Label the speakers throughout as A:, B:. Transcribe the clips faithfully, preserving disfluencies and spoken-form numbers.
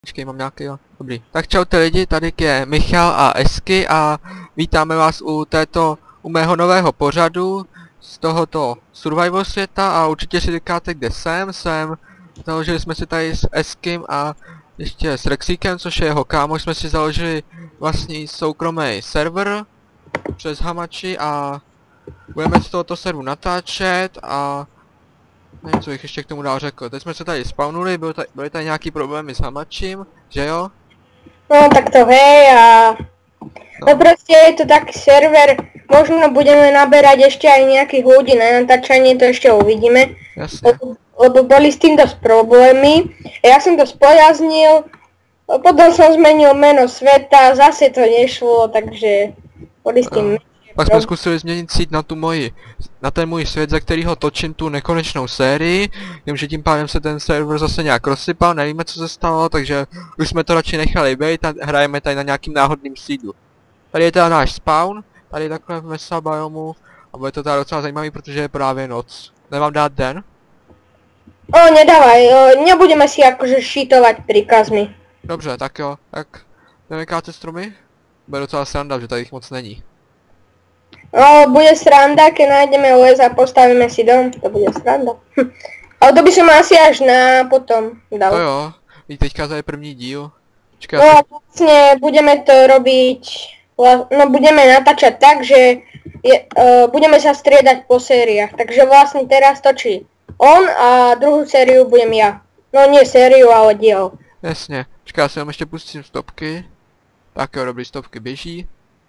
A: Počkej, mám nějaký, jo. Dobrý. Tak čaute lidi, tady je Michal a Esky a vítáme vás u této, u mého nového pořadu z tohoto survival světa a určitě si říkáte, kde jsem. Jsem, založili jsme si tady s Eskym a ještě s Rexíkem, což je jeho kámoš, jsme si založili vlastní soukromý server přes Hamachi a budeme z tohoto serveru natáčet a nevím, co bych ještě k tomu dál řekl. Teď jsme se tady spawnuli, byly tady, byly tady nějaký problémy s Hamachim, že jo?
B: No tak to hej a...
A: No.
B: No prostě je to taký server, možno budeme naberať ešte aj nejakých ľudí na natáčanie, to ešte uvidíme.
A: Jasne.
B: Lebo, lebo boli s tým dosť problémy. Ja som to spojaznil, potom som zmenil meno sveta, zase to nešlo, takže boli s tým...
A: No. Pak jsme zkusili změnit síť na tu moji, na ten můj svět, ze kterého točím tu nekonečnou sérii. Vím, že tím pádem se ten server zase nějak rozsypal, nevíme co se stalo, takže už jsme to radši nechali být a hrajeme tady na nějakým náhodným sídlu. Tady je teda náš spawn, tady takhle v mesa biomu a bude to teda docela zajímavý, protože je právě noc. Nemám dát den?
B: O, nedávaj, o, nebudeme si akože šítovať príkazmi.
A: Dobře, tak jo, tak jdeme kácet stromy? Bude docela sranda, že tady jich moc není.
B: No, bude sranda, keď nájdeme les a postavíme si dom, to bude sranda. Ale to by som asi až na potom dal.
A: To jo, i teďka to je první díl. Čekaj,
B: No
A: já
B: a vlastne budeme to robiť, no budeme natáčať tak, že je, uh, budeme sa striedať po sériách, takže vlastne teraz točí on a druhú sériu budem ja. No nie sériu, ale diel.
A: Jasně, čeká, já si vám ještě pustím stopky. Tak jo, dobrý, stopky běží.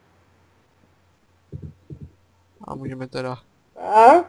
A: A můžeme teda...
B: A?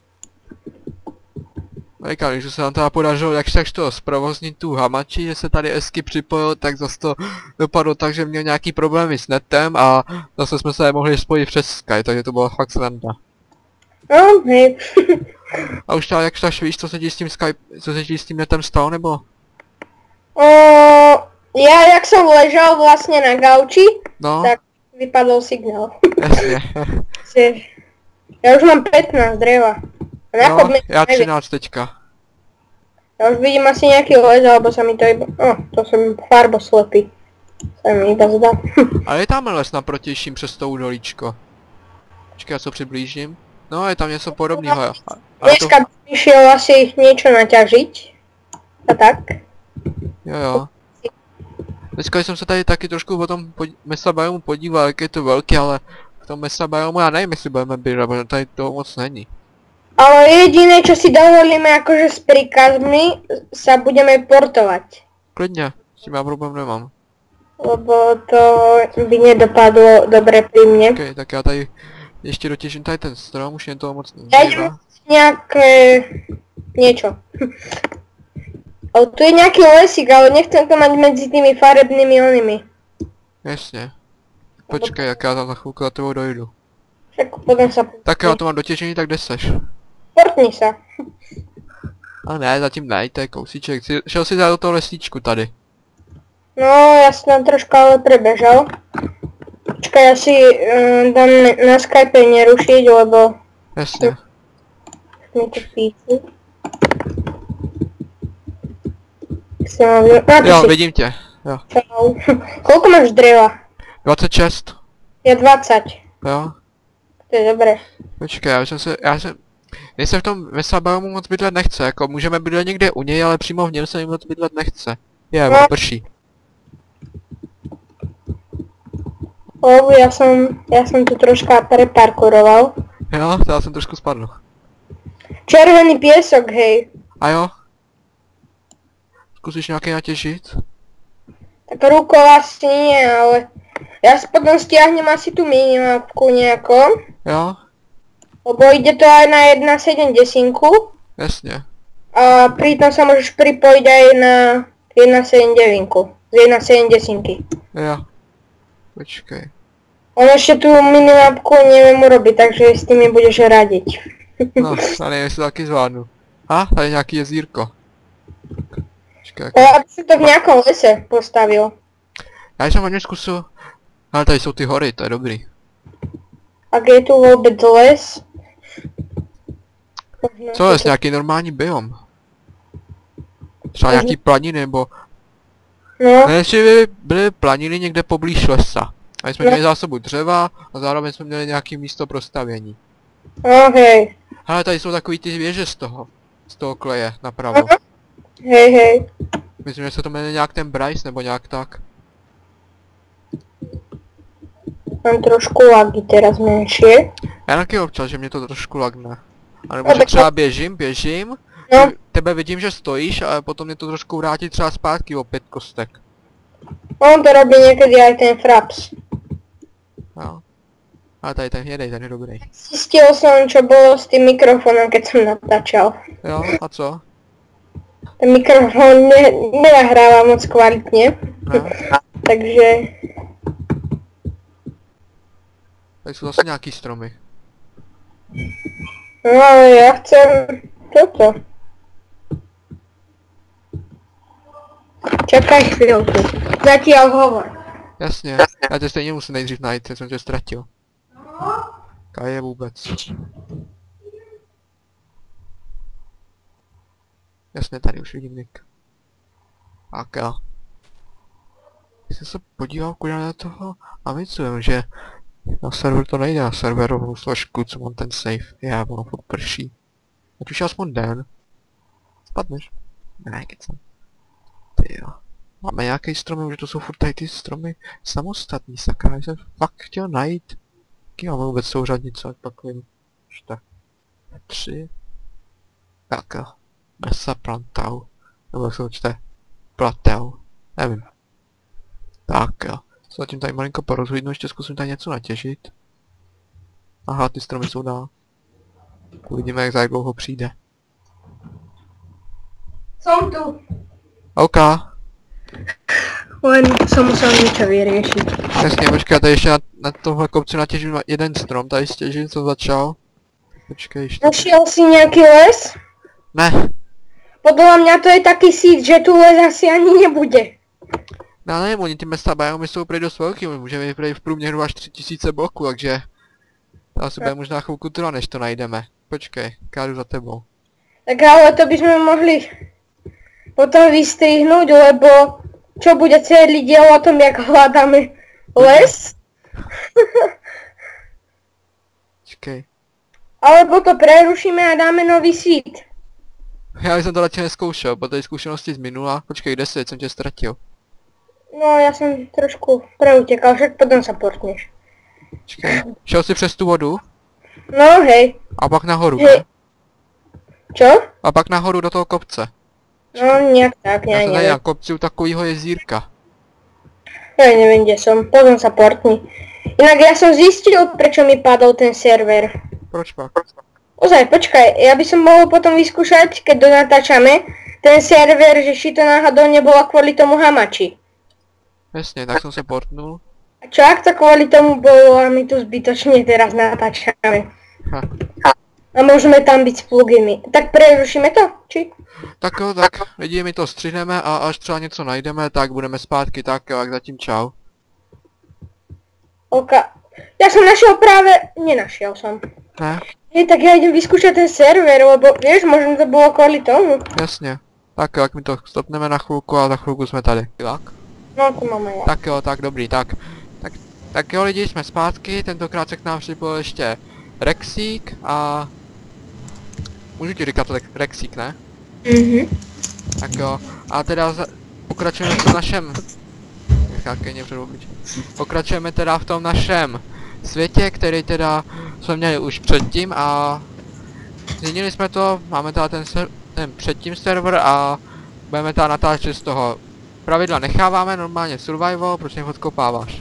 A: Říkám, když se nám teda podařilo jakž takž to zprovoznit tu Hamachi, že se tady Esky připojil, tak zase to dopadlo tak, že měl nějaký problémy s netem a zase jsme se mohli spojit přes Skype, takže to bylo fakt sranda.
B: No, hej.
A: A už teda jakž takž víš, co se ti s tím Skype, co se ti s tím netem stalo, nebo?
B: O, ja, jak som ležal vlastne na gauči,
A: No,
B: tak vypadol signál.
A: jasně.
B: Ja už mám pätnásť dreva. A na
A: No,
B: chodme,
A: já
B: neviem.
A: třináct teďka.
B: Ja už vidím asi nejaký les, alebo sa mi to iba... O, to som farboslepý. Sa mi iba zdá.
A: Ale je tam les naprotějším přes to údolíčko. Počkej, já se přiblížím. No, je tam něco podobného. Ale to...
B: Dneska by išiel asi niečo naťažiť. A tak.
A: Jo, jo. Dneska jsem se tady taky trošku o tom pod... mesa biomu podíval, jak je to velký, ale v tom mesa biomu já nevím, jestli budeme být, protože tady toho moc není.
B: Ale jediné, čo si dovolíme akože s príkazmi, sa budeme portovať.
A: Klidně, s tím já problém nemám.
B: Lebo to by nedopadlo dobre pri mne.
A: Ok, tak já tady ještě dotěžím tady ten strom, už jen toho moc
B: Ja idem
A: nezbývá.
B: nejaké... niečo. Ale tu je nejaký lesík, ale nechcem to mať medzi tými farebnými onými.
A: Jasně. Počkej, jak já tam za chvilku za tebou dojdu.
B: Však potom sa...
A: Tak jo, to mám dotěžený, tak kde seš?
B: Portni sa.
A: Ale ne, zatím ne, to je kousíček. Jsi, šel si za do toho lesíčku tady.
B: No, ja som tam troška ale prebežal. Počkaj, ja si uh, dám na Skype nerušiť, lebo
A: Jasně.
B: mi to píči. Si mám... No, ty
A: Jo,
B: si...
A: vidím tě. Jo.
B: Čau. Koľko máš dreva?
A: dvacet šest.
B: Ja dvadsať.
A: Jo.
B: To je dobré.
A: Počkej, já jsem se, já jsem... Nejsem v tom mesa biomu moc bydlet nechce, jako můžeme bydlet někde u něj, ale přímo v něm se mi moc bydlet nechce. Je,
B: No.
A: on prší.
B: Lebo ja som, ja som tu troška preparkuroval.
A: Jo, to já jsem trošku spadl.
B: Červený piesok, hej.
A: A jo? Zkusíš nějaký natěžit?
B: Tak rukou asi nie, ale ja si potom stiahnem asi tú minimapku nejako.
A: Jo?
B: Lebo ide to aj na jedna sedem desinku.
A: Jasně.
B: A pritom sa môžeš pripojiť aj na jedna sedem deväť. Z jedna sedem desinky.
A: Jo. Počkej.
B: On ešte tú minimapku neviem urobiť, takže s tým mi budeš radiť.
A: No, já nevím, jestli to taky zvládnu. A, tady je nějaký jezírko. Počkej, jak...
B: Ale aby si to v nejakom lese postavil.
A: Já jsem hodně zkusil. Ale tady jsou ty hory, to je dobrý.
B: Ak je tu vôbec les. Možno
A: Co je
B: si to-
A: nějaký normální biom? Třeba nějaký planiny nebo...
B: No,
A: Ne, jestli by byly planiny někde poblíž lesa. A jsme
B: No.
A: měli zásobu dřeva a zároveň jsme měli nějaký místo pro stavění.
B: no hej.
A: Hele, tady jsou takový ty věže z toho. Z toho kleje, napravo.
B: Aha. Hej, hej.
A: Myslím, že se to jmenuje nějak ten Bryce, nebo nějak tak.
B: Mám trošku lagy teraz menšie.
A: Já taky občas, že mě to trošku lagne. A nebo
B: No,
A: že
B: tak-
A: třeba běžím, běžím,
B: No,
A: ty- tebe vidím, že stojíš, ale potom mě to trošku vrátí třeba zpátky o pět kostek.
B: on to robí niekedy aj ten Fraps.
A: No. Ale tady ten jedej, ten je dobrý.
B: Zistil som, čo bolo s tým mikrofónom, keď som natáčal.
A: Jo, a co?
B: Ten mikrofón ne, nenahráva moc kvalitne,
A: No.
B: takže...
A: Tady jsou zase nějaký stromy.
B: No ale ja chcem toto. Čakaj chvíľku. Zatiaľ hovor.
A: Jasně, já tě stejně musím nejdřív najít, já jsem tě ztratil. Kaj je vůbec? Jasně, tady už vidím Nick. Tak jo. Když jsem se podíval kudy na toho a myslím, že na server to nejde, na serverovou složku, co mám ten safe. Já, ono furt prší. Ať už je aspoň den. Spadneš? Ne, kecam. Ty jo. Máme nějaký stromy, že to jsou furt tady ty stromy samostatný, sakra, já jsem fakt chtěl najít. Jaký máme vůbec souřadnice, ať pak vím. Čte. Tři. Tak jo. Mesa plantau. Nebo jak se to čte? Plateu. Nevím. Tak jo. Se zatím tady malinko porozhlídnu, ještě zkusím tady něco natěžit. Aha, ty stromy jsou dál. Uvidíme, jak za dlouho přijde.
B: Som tu.
A: OK.
B: Len som musel niečo vyriešiť.
A: Jasně, počkej, já tady ještě na, na tomhle kopci natěžím na jeden strom, tady stěžím, co začal. Počkej ještě.
B: Našiel si nejaký les?
A: Ne,
B: Podľa mňa to je taký sít, že tu les asi ani nebude.
A: no ne, oni ty mesta biomy jsou prý dost velký, my můžeme mít prý v průměru až tři tisíce bloků, takže... To asi bude možná chvilku trvat, než to najdeme. Počkej, kádu za tebou.
B: Tak ale to by sme mohli potom vystrihnúť, lebo čo bude celý diel o tom, jak hľadáme les?
A: Počkej.
B: Alebo to prerušíme a dáme nový sít.
A: Já jsem to radši neskoušel, po té zkušenosti z minula. Počkej, kde jsi, jsem tě ztratil.
B: No ja som trošku preutekal, však potom sa portneš.
A: Počkej, šel jsi přes tu vodu?
B: No hej,
A: A pak nahoru,
B: Hej.
A: ne?
B: čo?
A: A pak nahoru do toho kopce.
B: No nejak tak,
A: Já
B: ja
A: jsem tady
B: neviem.
A: na kopci u takového jezírka.
B: Ja neviem, kde som, potom sa portni. Inak ja som zistil, prečo mi padol ten server.
A: Proč pak?
B: Ozaj, počkaj, ja by som mohol potom vyskúšať, keď to natáčame, ten server, že či to náhodou nebola kvôli tomu hamači.
A: Jasně, tak jsem se portnul.
B: A čo ak to kvôli tomu bolo a my tu zbytočne teraz natáčame?
A: Ha.
B: A môžeme tam byť s pluginy. Tak prerušíme to, či?
A: Tak jo, tak lidi, my to střihneme a až třeba něco najdeme, tak budeme zpátky, tak jo, jak zatím čau.
B: OK. Ja som našiel práve... Nenašiel som.
A: Ne?
B: Nie, tak ja idem vyskúšať ten server, lebo vieš, možno to bolo kvôli tomu.
A: Jasně. Tak jo, jak my to stopneme na chvilku a za chvilku jsme tady. Tak?
B: No, tu máme ja.
A: Tak jo, tak dobrý, tak. Tak, tak jo lidi, jsme zpátky, tentokrát se k nám připojil ještě Rexík a... Můžu ti říkat Re- Rexík, ne?
B: Mhm.
A: Tak jo, a teda za... pokračujeme v tom našem... Nechákejně před obličejem. Pokračujeme teda v tom našem světě, který teda jsme měli už předtím a... Změnili jsme to, máme teda ten, ser... ten předtím server a... Budeme teda natáčet z toho. Pravidla necháváme normálně survival, proč mě odkopáváš?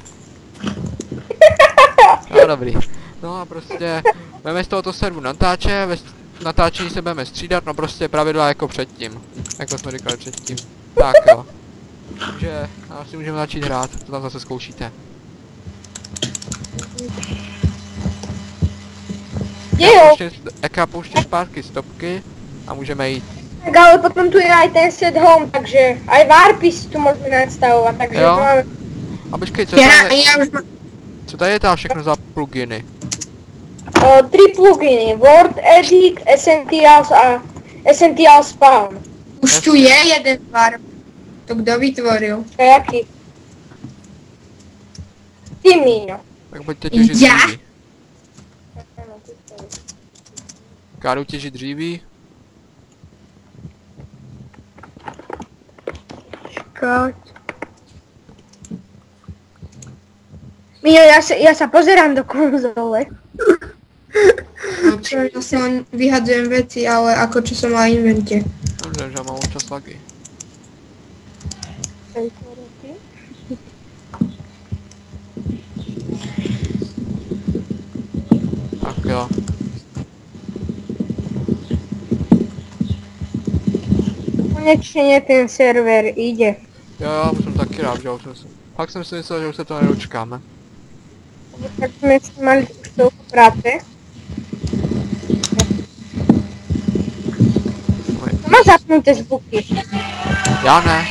A: No dobrý. No a prostě budeme z tohoto serveru natáčet, ve natáčení se budeme střídat, no prostě pravidla jako předtím. Jako jsme říkali předtím. Tak jo. Takže asi můžeme začít hrát, to tam zase zkoušíte.
B: Jo,
A: Jak já pouštím zpátky stopky a můžeme jít.
B: tak ale potom tu je aj ten set home, takže aj warpy si tu môžeme nastavovať, takže
A: Jo.
B: to máme...
A: A počkej, co
B: Ja,
A: tady,
B: ja už mám...
A: co tady je tam všechno za pluginy?
B: O, tri pluginy, Word Edit, Essentials a Essential Spawn.
C: Už tu je jeden warp. To kdo vytvoril?
B: To je jaký? Ty, Míňo.
A: Tak pojďte těžit
C: Já?
A: dříví. Káru těžit dříví.
B: Počkať. Míňo, ja sa, ja sa pozerám do konzole.
C: No, čo, ja si len vyhadzujem veci, ale ako čo som mala invente.
A: Dobře, že mám občas lagy. Tak jo.
B: Konečne ten server ide.
A: Jo, já už jsem taky rád, že už jsem se... Pak jsem si myslel, že už se to nedočkáme.
B: Tak sme si mali toľko práce. To má zapnuté zvuky.
A: Já ne.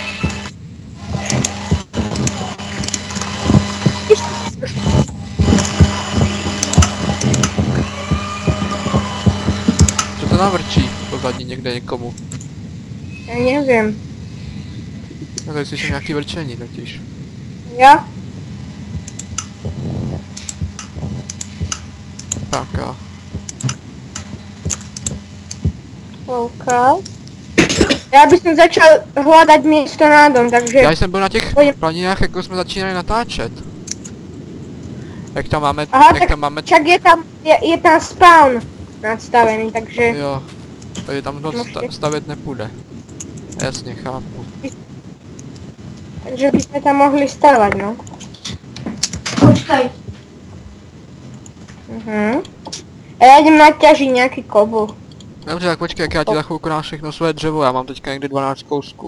A: Co to navrčí pozadí někde někomu?
B: Ja neviem.
A: Já tady slyším nějaký vrčení totiž.
B: Ja?
A: Tak jo.
B: OK. Ja by som začal hľadať miesto na dom, takže...
A: Já jsem byl na těch
B: Pojď.
A: planinách, jako jsme začínali natáčet. Jak tam máme,
B: Aha,
A: jak
B: tak
A: tam máme,
B: však je tam, je, je tam spawn nastavený, takže...
A: jo. Takže tam to sta stavět nepůjde. Jasně, chápu.
B: Takže by sme tam mohli stavať, no. Počkaj. Mhm. A ja idem naťažiť nejaký kovu.
A: Dobře, tak počkej, jak já ti za chvilku dám všechno své dřevo, já mám teďka někdy dvanáct kousků.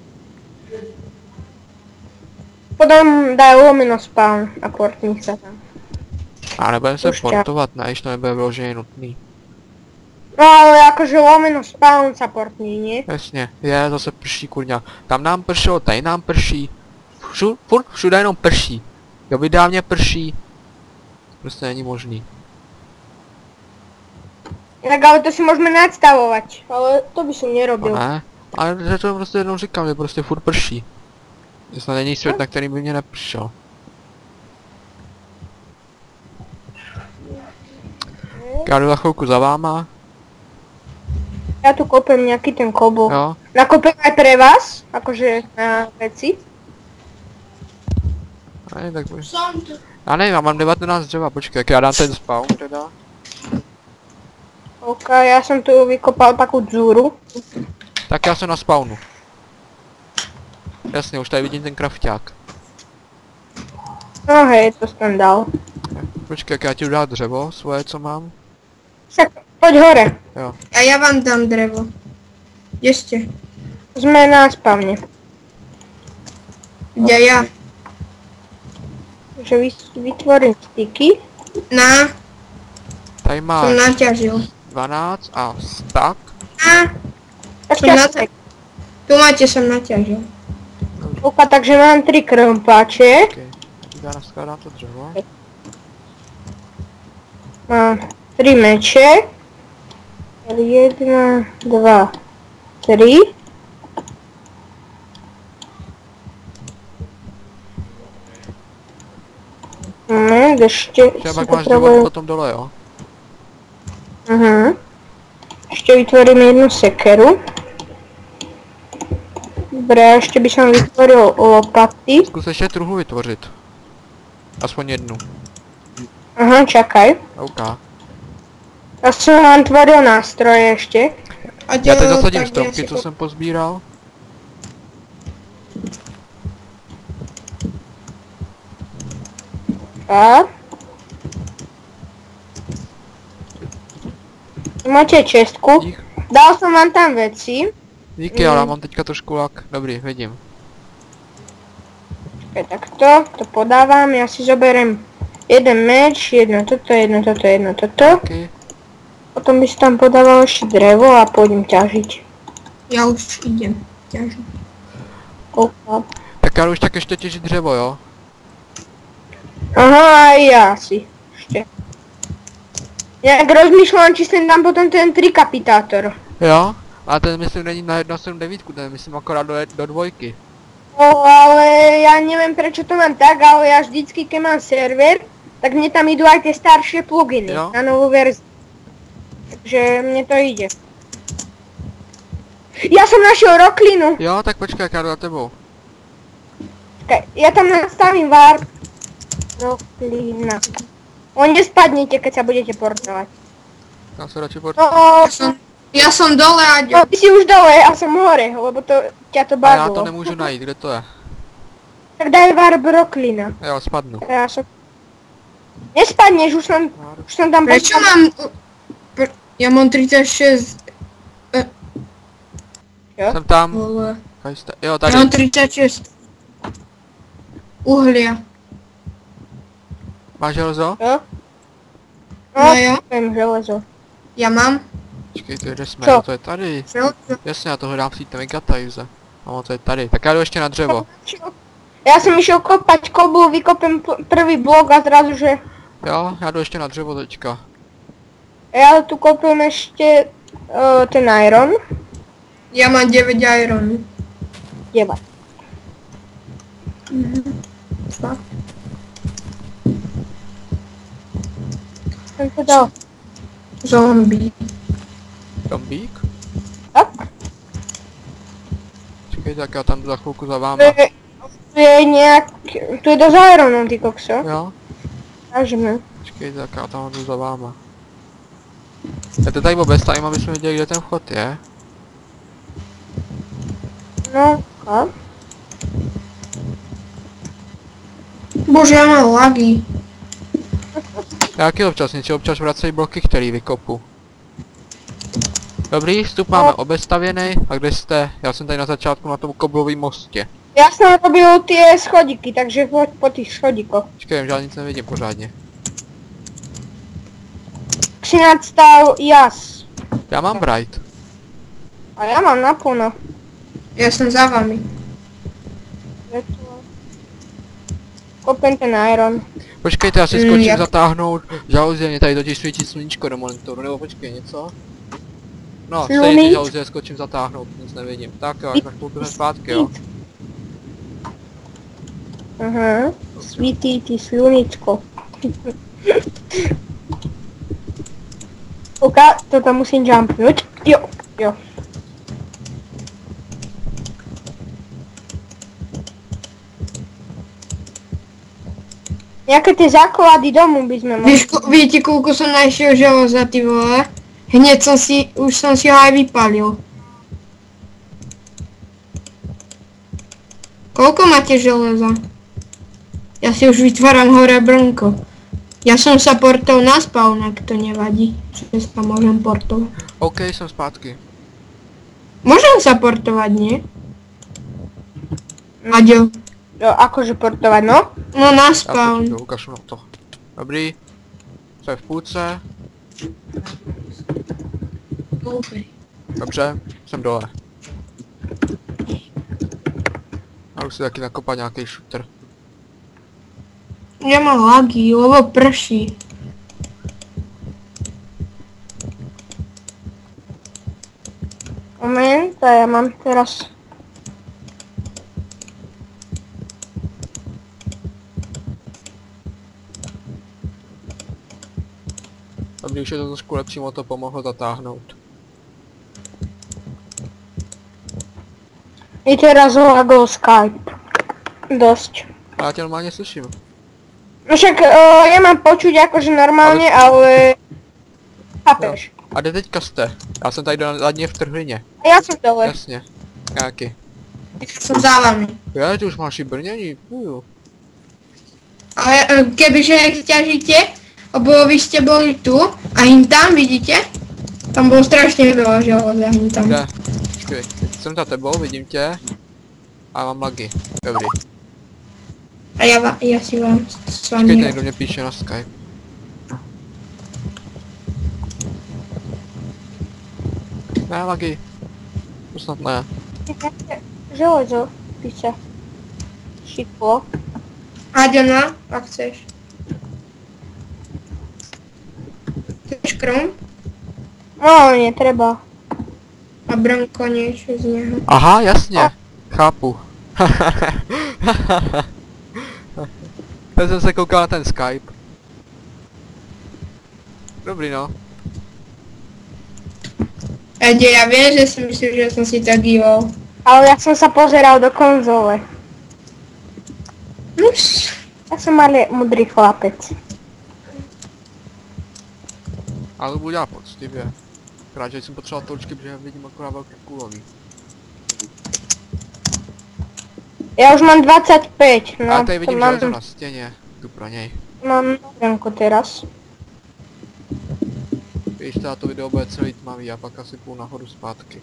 B: Potom daj lomeno spawn a portní sa tam.
A: A nebudeme se
B: Už ťa.
A: portovat, ne, když to nebude vyloženě nutný.
B: No ale akože lomeno spawn sa portní, nie?
A: Jasně, je, zase prší kurňa. Tam nám pršelo, tady nám prší. Všu, furt všude jenom prší. Jo, vydávně prší. Prostě není možný.
B: Tak ale to si môžeme nadstavovať, ale to by som
A: No
B: nerobil.
A: ne, ale že to prostě jednou říkám, že prostě furt prší. Že snad není svět, na který by mě nepršel. Já jdu za chvilku za váma,
B: Ja tu kopem nejaký ten kobo.
A: jo.
B: Nakopem aj pre vás, akože na veci.
A: A ne, tak buď. Já nevím, já mám devatenáct dřeva, počkej, jak já dám ten spawn teda.
B: OK, ja som tu vykopal takú dzúru.
A: Tak já jsem na spawnu. Jasně, už tady vidím ten krafťák.
B: No hej, to som dal.
A: Počkej, jak já ti jdu dát dřevo, svoje, co mám.
B: Však poď hore.
A: Jo.
C: A ja vám dám drevo. Kde ste?
B: Sme na spavne.
C: Kde ja?
B: Takže vys- vytvorím styky.
C: Na,
A: Tady
C: som
A: máš
C: naťažil.
A: dvanáct a stack.
C: A,
B: Tak
C: som nata- tu máte, som naťažil.
B: OK, takže mám tri krompáče.
A: Okay. Já naskládám to dřevo.
B: Mám tri meče. Jedna, dva, tri. Moment, ešte
A: Třeba
B: si
A: pak máš
B: potrebujem...
A: dřevo potom dole, jo.
B: Mhm. Ešte vytvorím jednu sekeru. Dobre, a ešte by som vytvoril lopaty.
A: Zkus ještě truhlu vytvořit. Aspoň jednu.
B: Aha, čakaj.
A: OK.
B: Ja som vám tvoril nástroje ešte.
C: A
A: Já teď
C: jo,
A: zasadím
C: tak
A: stromky,
C: ja si
A: co jsem pozbíral.
B: Tak. Máte čestku.
A: Dík.
B: Dal som vám tam veci.
A: Díky, ale já mám teďka trošku lak. Dobrý, vidím.
B: Čakaj, takto, to podávam. Ja si zoberiem jeden meč, jedno toto, jedno toto, jedno toto.
A: Díky.
B: Potom by si tam podával ešte drevo a pôjdem ťažiť.
C: Ja už idem ťažiť.
B: OK.
A: Tak já jdu už tak ještě těžit dřevo, jo.
B: Aha, aj ja si. Ešte. Ja tak rozmýšľam, či sem dám potom ten trikapitátor.
A: Jo? A ten myslím není na jedna sedm devět, ten myslím akorát do, do dvojky.
B: No, ale ja neviem prečo to mám tak, ale ja vždycky, keď mám server, tak mne tam idú aj tie staršie pluginy
A: Jo.
B: na novú verziu. Takže mne to ide. Ja som našiel roklinu.
A: Jo, tak počkej, já jdu za tebou.
B: Čakaj, ja tam nastavím var... Roklina. On nespadnete, keď sa budete portovať.
A: Já se radši port...
B: No,
C: Ja som, ja som dole, Aďo.
B: no, ty si už dole, ja som hore, lebo to, ťa to
A: A já to
B: baglo.
A: nemůžu najít, kde to je?
B: Tak daj var Broklina.
A: Jo, spadnu.
B: Ja som... Nespadneš, už som, už som tam
C: Prečo
B: postavil.
C: mám... Pr- Ja mám tridsaťšesť...
A: Jsem tam.
C: Vole.
A: Tady jste. Jo,
C: Ja
A: tady.
C: mám tridsaťšesť... Uhlia.
A: Máš železo?
B: Jo?
C: No
B: No,
C: jo,
B: viem železo.
C: ja mám.
A: Počkejte, kde jsme?
B: Co?
A: Jo, to je tady.
C: Železo.
A: Jasně, já to hledám v síte Megatajze. A to je tady. Tak já jdu ještě na dřevo.
B: Ja som išiel kopať koblu, vykopem p- prvý blok a zrazu, že...
A: Jo, já jdu ještě na dřevo teďka.
B: Ja tu kopím ešte uh, ten iron.
C: Ja mám deväť iron.
B: Jeba.
C: Fakt.
B: Som to dal.
C: Zombie.
A: Zombík?
B: Tak?
A: Počkejte, tak já tam jdu za chvilku za
B: Tu
A: váma.
B: je, tu je nejak... Tu je dosť ironom, ty kokso.
A: Jo?
B: Vážme.
A: Počkejte, tak já tam jdu za váma. Já to tady obestavím, aby jsme viděli, kde ten vchod je.
B: No, a?
C: Bože, ja mám lagy.
A: Já taky občas něco, občas vracej bloky, který vykopu. Dobrý, vstup máme obestavěný. A kde jste? Já jsem tady na začátku na tom koblovém mostě.
B: Ja som robil tie schodiky, takže poď po tých schodikoch.
A: Počkej, já nic nevidím pořádně.
B: třináct stál jas.
A: Já mám bright.
B: A ja mám naplno.
C: Ja som za vami.
B: Kopem ten iron.
A: Počkejte, já si
C: Mm,
A: skočím
C: jak-
A: zatáhnout žaluzie, mě tady totiž svítí sluníčko do monitoru, nebo počkej, něco? No, stejně ty
B: Sluníčko.
A: žaluzie skočím zatáhnout, nic nevidím. Tak jo, až na chvilku jsme zpátky, jo.
B: Aha. Svítí ti sluničko. Kouka, to tam musím jumpnout. Jo, jo. Nejaké tie základy domu by sme mohli.
C: Víš, ko- viete, koľko som našiel železa, ty vole? Hneď som si, už som si ho aj vypalil. Koľko máte železa? Ja si už vytváram hore brnko. Ja som sa portol na spawn, ak to nevadí, že sa môžem portovať.
A: OK, jsem zpátky.
C: Môžem sa portovať, nie? Aďo.
B: Jo, akože portovať, no?
C: No na
A: Já to
C: spawn.
A: čekám, ukažu na to. Dobrý. Jsme v půlce. Dobře, jsem dole. A už si taky nakopat nějaký shooter.
C: Ja mám lagy, lebo prší.
B: Moment, a ja mám teraz...
A: Dobrý, už je to trošku lepší, mu to pomohlo zatáhnout.
B: I teraz lagol Skype. Dosť.
A: A já tě normálně slyším.
B: No však uh, ja mám počuť akože normálne, ale... Chápeš?
A: A kde teďka jste? Já jsem tady na dně v trhlině.
B: A ja som dole.
A: Jasně. Nějaký.
C: Som za vami.
A: Já, ty už máš i brnění. Uju.
C: Ale e, kebyže ťažíte, lebo vy ste boli tu a im tam, vidíte? Tam bolo strašne veľa železa, im tam.
A: Kde? Počkej, jsem za tebou, vidím tě. A mám lagy. Dobrý.
C: A ja, va- ja si vám s
A: Počkejte,
C: vami...
A: někdo mě píše na Skype. Ne, lagy. To snad ne.
B: Železo, píše. Šiklo.
C: Aďona, ak chceš. Chceš krom?
B: No, netreba.
C: A brnko niečo z neho.
A: Aha, jasně. Chápu. Teď jsem se koukal na ten Skype. Dobrý no.
C: Ede, ja viem, že si myslím, že som si tak díval.
B: Ale ja som sa pozeral do konzole.
C: Nuž,
B: Ja som malý mudrý chlapec.
A: Ale to budu dělat poctivě. Krát, že jsem potřeboval točky, protože vidím akorát velké kulový.
B: Ja už mám dvadsaťpäť, no.
A: Ale tady
B: to
A: vidím
B: mám,
A: železo na stěně. Jdu pro něj.
B: mám novenku teraz.
A: Víš, teda to video bude celý tmavý a pak asi půl nahoru zpátky.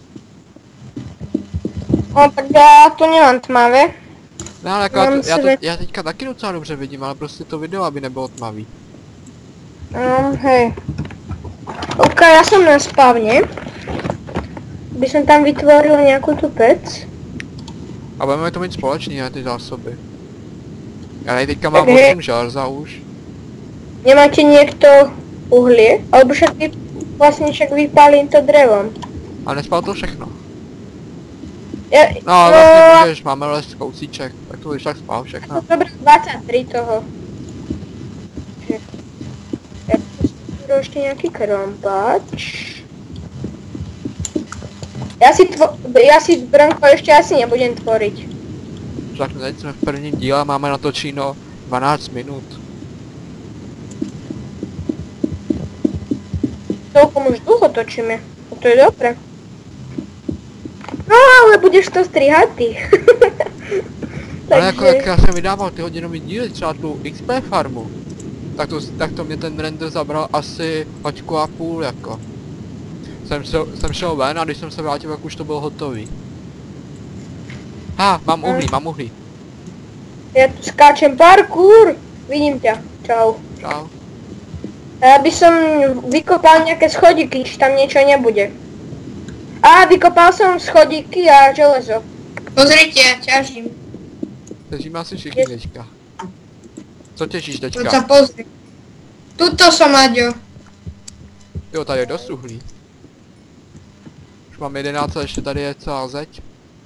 B: No tak ja to nemám tmavé.
A: No ale jako
B: Mám
A: já, to, já, to,
B: svět-
A: já teďka taky docela dobře vidím, ale prostě to video, aby nebylo tmavý.
B: No, hej. Ok, ja som na spavne. By som tam vytvoril nejakú tú pec.
A: A budeme to mít společný, ne, ty zásoby. Já tady teďka mám
B: Tak je-
A: osm železa už.
B: Nemáte niekto uhlie? Alebo však vy, vlastne však vypálím to drevom.
A: A nespal to všechno.
B: Ja,
A: No ale vlastně můžeš, máme les kousíček, tak to už tak spal všechno.
B: Dobre, dvadsaťtri toho. Že- Ja tu ešte nejaký krompač. Ja si tvo... Ja si Branko ešte asi nebudem tvoriť.
A: Tak teď jsme v prvním díle, máme natočíno dvanáct minut.
B: Celkom už dlho točíme. To je dobré. No ale budeš to strihať ty.
A: Ale jako jak já jsem vydával ty hodinový díly, třeba tu X P farmu, tak to, tak to mě ten render zabral asi hoďku a půl jako. Jsem, šel, jsem šel ven a když jsem se vrátil, tak už to bylo hotový. Ha, mám uhlí, mám uhlí.
B: Ja tu skáčem parkour. Vidím ťa. Čau.
A: Čau.
B: A ja by som vykopal nejaké schodíky, či tam niečo nebude. A vykopal som schodíky a železo.
C: pozrite, ja ťažím.
A: Držíme asi všichni teďka. Co těžíš
C: Poď sa
A: teďka?
C: pozri. Tuto som, Aďo.
A: Jo, tady je dost uhlí. Už mám jedenáct a ještě tady je celá zeď.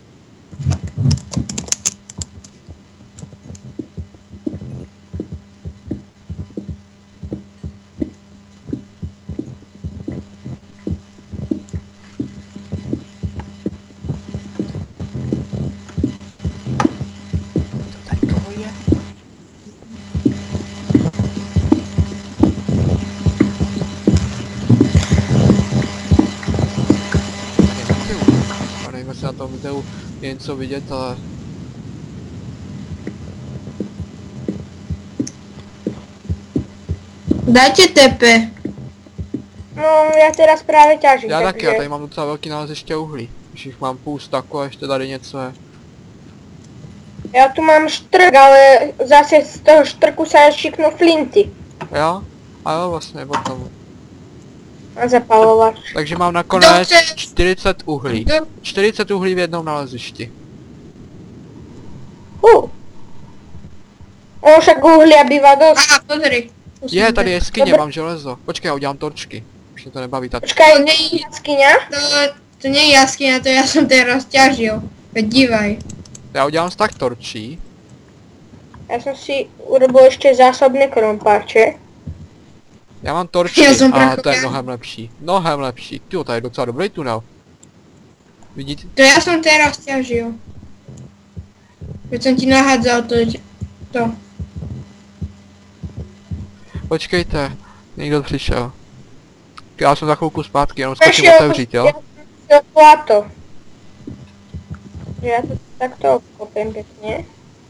A: Tady toho je. A nevím, jestli na tom videu je něco vidět, ale...
C: Dajte tepe.
B: No, ja teraz práve ťažím,
A: Já taky, já
B: takže...
A: tady mám docela velký náleziště uhlí. Když jich mám půl staku a ještě tady něco je.
B: Ja tu mám štrk, ale zase z toho štrku sa šiknú flinty.
A: Jo? A jo, vlastně potom.
B: A zapalovač.
A: Takže mám nakonec
C: Dobře.
A: čtyřicet uhlí.
C: Do-
A: čtyřicet uhlí v jednom nalezišti.
B: Uh. On však uhlia býva dosť.
C: Á, pozri. Musím
A: Je, tady
C: dať.
A: je skině,
B: Dobré.
A: mám železo. Počkej, já udělám torčky. Už mě to nebaví tak.
B: Počkaj,
C: To nie je,
B: jaskyňa?
C: to, to nie je jaskyňa, to ja som teraz ťažil. Veď dívaj.
A: Já udělám stack torčí.
B: Ja som si urobil ešte zásobné krompáče.
A: Já mám torčky,
C: Já jsem
A: a
C: právě-
A: to je mnohem lepší. Mnohem lepší. Tyjo, tady je docela dobrý tunel. Vidíte?
C: To ja som teraz ťažil. Keď som ti nahádzal to... to.
A: Počkejte, někdo přišel. Já jsem za chvilku zpátky, jenom skočím
B: Prešiel
A: otevřít, jo?
B: ja som si plato. Ja to takto obkopem pekne.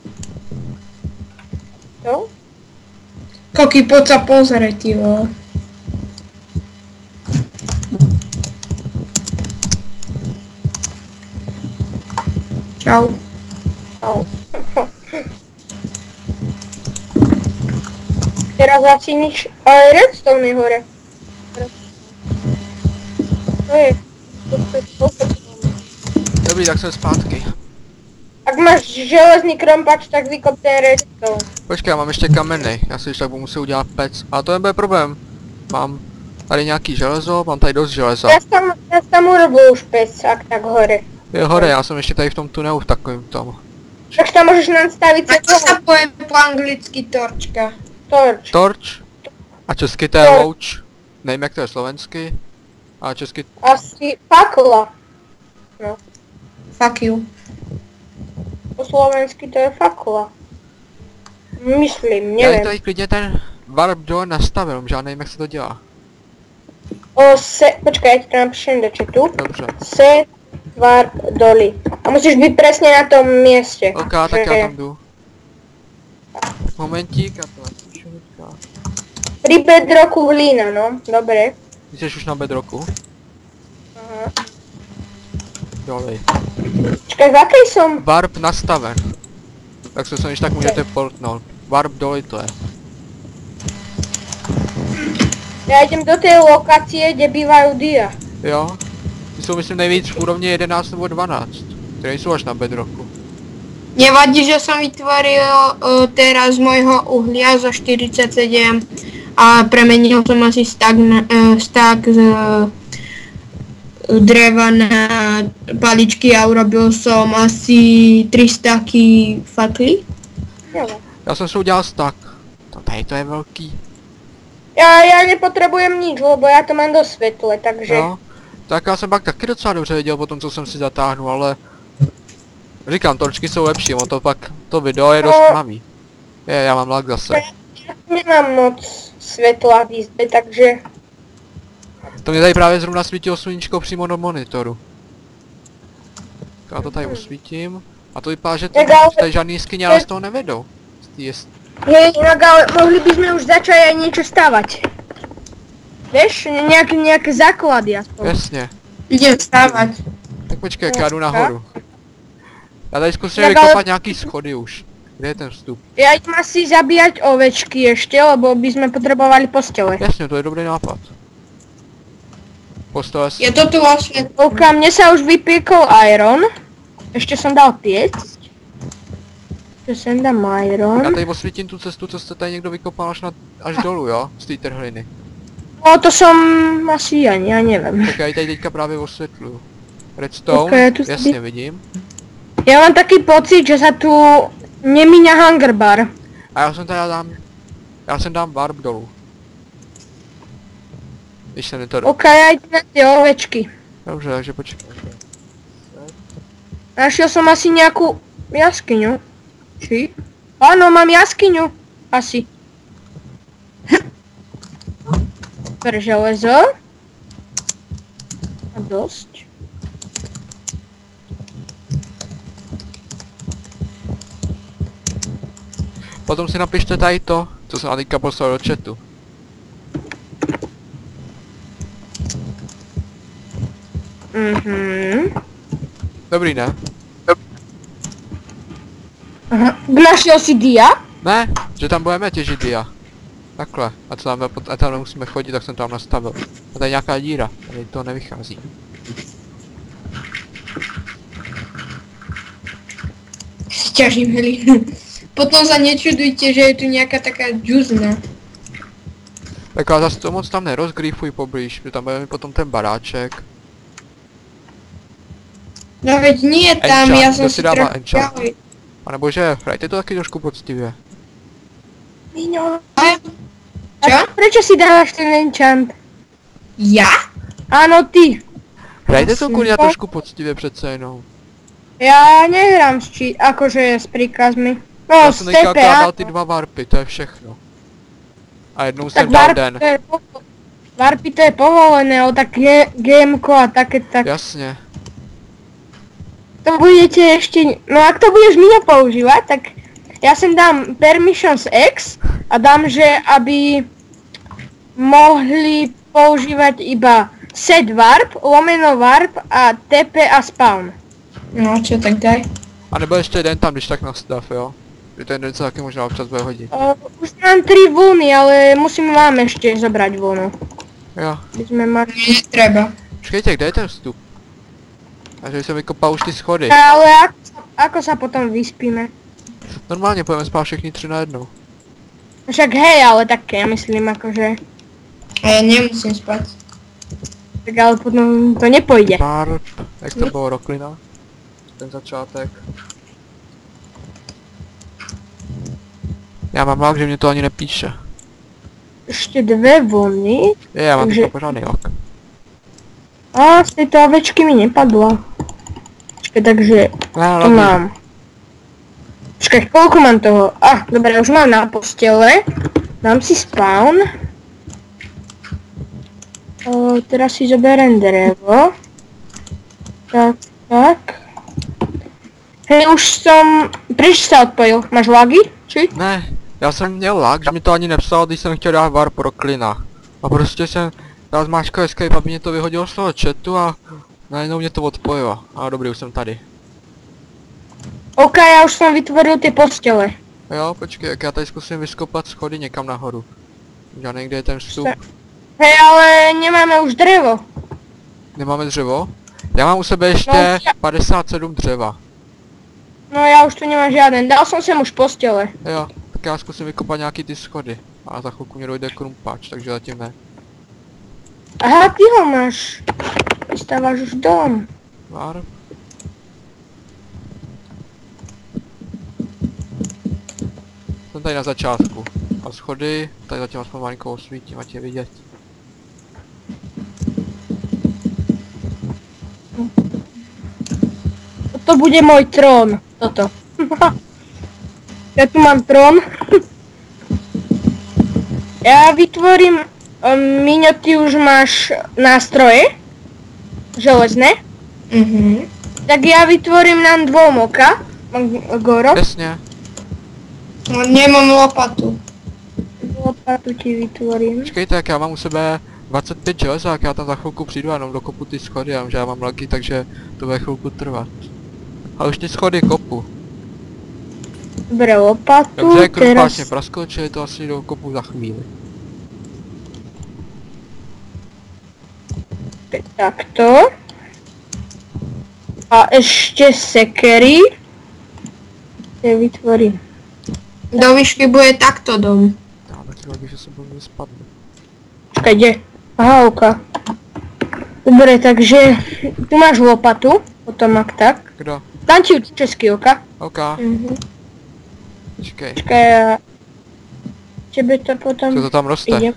B: To?
C: Koky, poď sa pozrieť, ty vole. Čau.
B: Au. Teraz asi nič, ale redstone je hore. To je... To je to-
A: Dobrý, tak jsem zpátky.
B: Ak máš železný krompač, tak vykop ten redstone.
A: Počkej, já mám ještě kameny, já si ještě tak budu muset udělat pec. Ale to nebude problém. Mám tady nějaký železo, mám tady dost železa.
B: Ja som, ja som urobil už pec, ak tak hore.
A: Je hore, já jsem ještě tady v tom tunelu v takovém tom.
B: Takže tam môžeš nastaviť
C: Ako
B: sa
C: sa povie po anglicky torčka?
B: torč.
A: Torč. A česky to je
B: Torč.
A: louč. Nevím jak to je slovensky. A česky...
B: Asi fakla.
C: Fuck you.
B: Po slovensky to je fakla. Myslím,
A: Já
B: neviem.
A: tady klidně ten warp dole nastavil, že já nevím jak se to dělá.
B: O se... Počkaj, ja ti to napíšem do chatu.
A: Dobře.
B: Set warp doli. A musíš byť presne na tom mieste.
A: Ok, tak
B: že-
A: já tam jdu. Momentík, a to je hnedka.
B: Pri bedroku hlína, no. Dobre.
A: Ty jsi už na bedroku.
B: Aha.
A: Dole.
B: Počkaj, v akej som?
A: Warp nastaven. Tak se když tak můžete portnout. Warp dole to je.
B: Ja idem do tej lokácie, kde bývajú dia.
A: Jo. Ty jsou myslím nejvíc v úrovni jedenáct nebo dvanáct. Které jsou až na bedroku.
C: Nevadí, že som vytvoril uh, teraz z môjho uhlia zo štyridsaťsedem a premenil som asi stak, na, uh, stak z uh, dreva na paličky a urobil som asi tri staky fatly.
B: Jo.
A: Já jsem si udělal stack. To tady to je velký.
B: Ja, ja nepotrebujem nič, lebo ja to mám do svetle, takže...
A: Jo. Tak já jsem pak taky docela dobře viděl po tom, co jsem si zatáhnul, ale... Říkám, torčky jsou lepší, on to pak, to video je dost
B: No.
A: tmavý. Je, já mám lag zase.
B: Ja nemám moc svetla v izbe, takže...
A: To mě tady právě zrovna svítilo sluníčko přímo do monitoru. Já to tady usvítím. A to vypadá, že to,
B: Tak ale-
A: že tady žádný skině ale z toho nevedou. Jest.
B: Hej, inak ale mohli by sme už začať aj niečo stavať. Vieš, nejaké, nejaké základy aspoň.
A: Jasně.
C: Idem stávať.
A: Tak počkej, jak já jdu nahoru. Já tady zkusím
B: Tak ale-
A: vykopat nějaký schody už. Kde je ten vstup?
B: Ja idem asi zabíjať ovečky ešte, lebo by sme potrebovali postele.
A: Jasně, to je dobrý nápad. Postele s...
C: Je to tu osvet.
B: OK, mne sa už vypiekol iron. Ešte som dal piecť. Ešte sem dám iron.
A: Já tady osvítím tu cestu, co jste tady někdo vykopal až, na, až dolů, jo? Z té trhliny.
B: No to som asi ja, ja neviem.
A: Tak já ji tady teďka právě osvětluju. Redstone,
B: Ok, já tu
A: jasně
B: sedím.
A: vidím.
B: Ja mám taký pocit, že sa tu nemíňa hunger bar.
A: A já jsem tady dám... Já jsem dám warp dolů. Když se mi to do...
B: OK, ja idem na tie ovečky.
A: Dobře, takže počkej.
B: Našiel som asi nejakú jaskyňu. Či? Áno, mám jaskyňu. Asi. Super železo. A dosť.
A: Potom si napište tady to, co jsem teďka poslal do chatu.
B: Mhm.
A: Dobrý, ne?
B: Aha. Našiel si dia?
A: Ne, že tam budeme těžit dia. Takhle. A co tam, pot- a tam musíme chodit, tak jsem tam nastavil. A tady je nějaká díra, tady to nevychází.
C: Sťažím heli. Potom sa nečudujte, že je tu nejaká taká džuzna.
A: Tak ale zase to moc tam nerozgrýfuj poblíž, že tam budeme potom ten baráček.
C: No veď nie tam,
A: Enchant,
C: ja
A: kdo
C: som
A: si
C: si
A: dává
C: trochu
A: enchant?
C: ďalej.
A: A nebo že, hrajte to taky trošku poctivě.
B: Miňo.
C: Ale- Čo?
B: A prečo si dávaš ten enchant?
C: Ja?
B: Áno, ty.
A: Hrajte to
B: Jasně.
A: kurňa trošku poctivě přece jenom.
B: Ja nehrám s či... akože s príkazmi. No,
A: Já
B: s
A: jsem teďka
B: T P,
A: akorát dal
B: áno.
A: ty dva warpy, to je všechno. A jednou
B: Tak
A: jsem dal
B: warpy
A: den.
B: to je povo- warpy to je povolené, ale tak G- GMko a také tak.
A: Jasně.
B: To budete ešte... No ak to budeš Miňo používať, tak ja sem dám permissions X a dám, že aby mohli používať iba set warp, lomeno warp a T P a spawn.
C: No čo, tak daj.
A: A nebo ještě jeden tam, když tak nastav, jo. Že ten den se taky možná občas bude hodit.
B: O, už mám tri vlny, ale musím vám ešte zobrať vlnu.
A: Jo.
B: By sme mali...
C: Nie, netreba.
A: Počkejte, kde je ten vstup? Takže jsem vykopal už ty schody.
B: Ale ako, ako sa potom vyspíme?
A: Normálně pojďme spát všichni tři najednou.
B: Však hej, ale tak ja myslím akože...
C: A ja nemusím spať.
B: Tak ale potom to nepojde.
A: Warp, jak to bylo Roklina? Ten začátek. Já mám lak, že mě to ani nepíše.
B: Ještě dvě vlny.
A: Je, já mám
B: Takže-
A: teďka pořádný lak.
B: A z této ovečky mi nepadla. Počkej, takže
A: Ne,
B: to
A: hlavně-
B: mám. Počkej, koľko mám toho? Ah, dobré, už mám na postele. Dám si spawn. O, teraz si zoberiem drevo. Tak, tak. Hej, už som... Prečo sa odpojil? Máš lagy? Či?
A: Ne, já jsem měl lag, že mi to ani nepsalo, když jsem chtěl dát var pro klina. A prostě jsem dal zmáčkal escape, aby mě to vyhodilo z toho chatu a najednou mě to odpojilo. A dobrý, už jsem tady.
B: OK, ja už som vytvoril tie postele.
A: Jo, počkej, jak já tady zkusím vyskopat schody někam nahoru. Já někde je ten vstup.
B: Se- Hej, ale nemáme už drevo.
A: Nemáme dřevo? Já mám u sebe ještě
B: No, já-
A: padesát sedm dřeva.
B: No ja už tu nemám žiaden. Dal som sem už postele.
A: Jo, tak já zkusím vykopat nějaký ty schody. A za chvilku mě dojde krumpáč, takže zatím ne.
B: Aha, ty ho máš. Vystávaš už dom.
A: Var. Jsem tady na začátku. A schody, tady zatím aspoň malinko osvítím, ať je vidět.
B: Toto bude môj trón. Toto. Ja tu mám trón. Ja vytvorím... Um, Miňo, ty už máš nástroje? Železné?
C: Mhm.
B: Tak ja vytvorím nám dvom oka. Mag- Goro.
A: Jasně.
C: No, nemám lopatu.
B: Lopatu ti vytvorím.
A: Počkejte, jak já mám u sebe dvacet pět železa, jak já tam za chvilku přijdu a jenom dokopu ty schody, já vím, že já mám lagy, takže to bude chvilku trvat. Ale už ty schody kopu.
B: Dobre, lopatu.
A: Dobře, krumpáč
B: Teraz...
A: mě praskl, čili to asi dokopu za chvíli.
B: Takto. A ešte sekery. Ja vytvorím.
C: Do výšky bude takto dom.
A: Já mám taky lagy, že se budu spadnu.
B: Počkaj, kde? Aha, oka. Dobre, takže tu máš lopatu, potom ak tak.
A: Kdo?
B: Dám ti český oka.
A: OK,
B: Mhm.
A: počkej.
B: Počkaj, ja... Tebe to potom...
A: Co to tam roste?
B: Idem.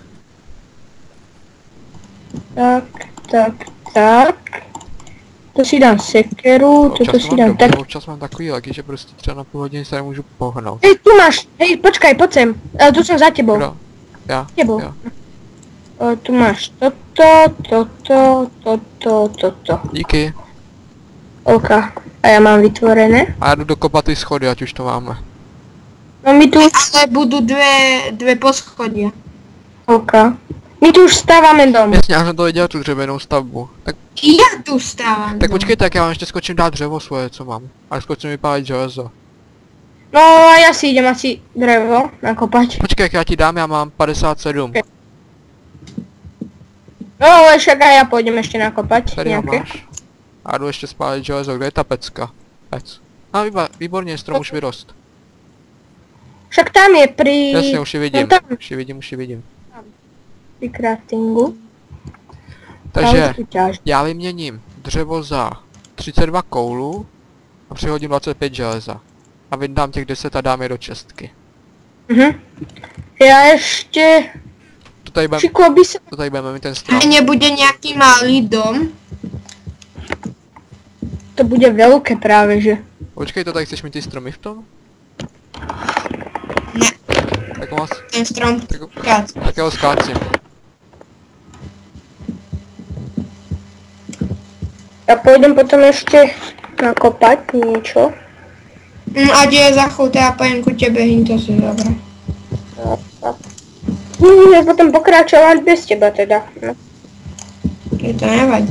B: Tak, tak, tak. To si dám sekeru, toto
A: Občas
B: si
A: mám
B: dám
A: dobrý,
B: tak.
A: občas mám takový lagy, že prostě třeba na půl hodiny se nemůžu pohnout.
B: Hej, tu máš, hej, počkaj, poď sem. E, tu som za tebou.
A: Kdo? Já?
B: Tebou.
A: Jo.
B: E, tu máš toto, toto, toto, toto.
A: Díky.
B: OK. A ja mám vytvorené.
A: A já jdu dokopat ty schody, ať už to máme.
B: No my tu...
C: Ale budú dve, dve poschodia.
B: OK. My tu už stávame dom.
A: Jasně, já jsem to viděl, tu dřevěnou stavbu. Tak,
C: Ja tu stávam.
A: tak
C: dom.
A: počkejte, tak já vám ještě skočím dát dřevo svoje, co mám. A skočím vypálit železo.
B: No a ja si idem asi drevo nakopať.
A: Počkej, jak já ti dám, já mám padesát sedm.
B: Ok. No ale však aj ja pôjdem ešte nakopať
A: Tady ho
B: nejaké.
A: máš. A jdu ještě spálit železo, kde je ta pecka? Pec. A výba, výborně, strom už vyrost.
B: Však tam je pri...
A: Jasně, už ji vidím,
B: No tam,
A: už ji vidím, už ji vidím.
B: pri craftingu.
A: Takže
B: Tam súťaž.
A: já vyměním dřevo za třicet dva koulů a přihodím dvacet pět železa. A vydám těch deset a dám je do čestky.
B: Mhm. Ja ešte...
A: To tady budeme,
B: Čiko by sa...
A: to tady budeme mít ten strom.
C: A nebude nejaký malý dom?
B: To bude veľké práve, že.
A: Počkej, to tady chceš mít ty stromy v tom?
C: Ne,
A: Tak vás,
C: ten strom
A: tak,
C: krát.
A: tak já ho skácím.
B: Ja pôjdem potom ešte nakopať niečo.
C: Mm, a kde je za chvíľu, ja pojem ku tebe, hyn to si dobre.
B: Môžem potom pokračovať bez teba teda. No.
C: Je to nevadí.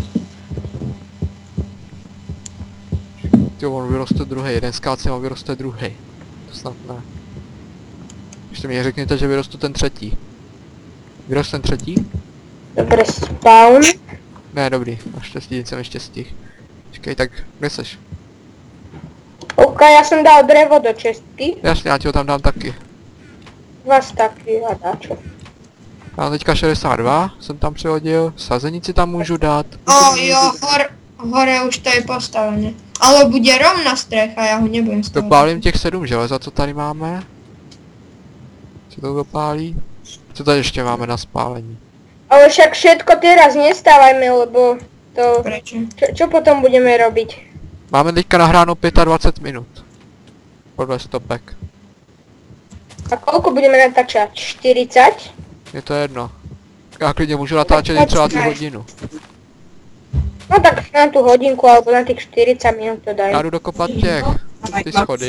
A: Jo, on vyroste druhý, jeden skácím a vyroste druhý. To snad ne. Ještě mi řekněte, že vyroste ten třetí. Vyrost ten třetí?
B: Dobre, spawn.
A: Ne, dobrý, naštěstí, nic jsem neštěstí. Počkej, tak kde seš?
B: OK, ja som dal drevo do čestky.
A: Jasně, já ti ho tam dám taky.
B: Vás taky a dáčo.
A: Já mám teďka šedesát dva, jsem tam přihodil, sazenici tam můžu dát.
C: O, jo, hor, hore už to je postavené. Ale bude rovná strecha, ja ho nebudem stavať.
A: Dopálím těch sedm železa, co tady máme. Co to dopálí? Co tady ještě máme na spálení?
B: Ale však všetko teraz nestávajme, lebo to...
C: Prečo?
B: Čo, čo potom budeme robiť?
A: Máme teďka nahráno dvacet pět minut. Podle stopek.
B: A koľko budeme natáčať? štyridsať?
A: Je to jedno. Já klidně můžu natáčet i třeba tu hodinu.
B: No tak na tú hodinku alebo na tých štyridsať minút to daj.
A: Já jdu dokopat těch, ty schody.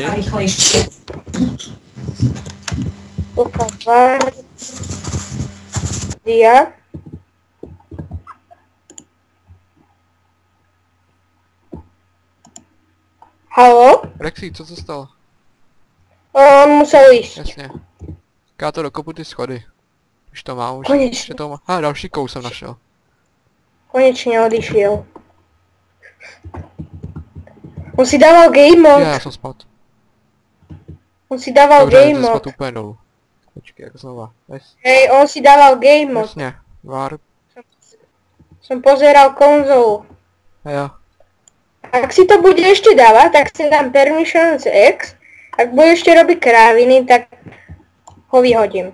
B: Dokopat. Dia. Haló?
A: Rexy, co se stalo?
B: On musel ísť.
A: Jasně. Já to dokopu ty schody. Už to mám, už,
B: Konečně.
A: už je to má. Ha, další kous jsem našel.
B: Konečne odišiel. On si dával game
A: Je,
B: mode.
A: já jsem spad.
B: On si dával
A: Dobře,
B: game
A: jsem spad
B: mode.
A: úplně dolů. Počkej, jak znova. Jes,
B: Hej, on si dával game mode.
A: jasně. Var.
B: Som pozeral konzolu.
A: A jo.
B: Ak si to bude ešte dávať, tak si dám permissions X. Ak bude ešte robiť kráviny, tak ho vyhodím.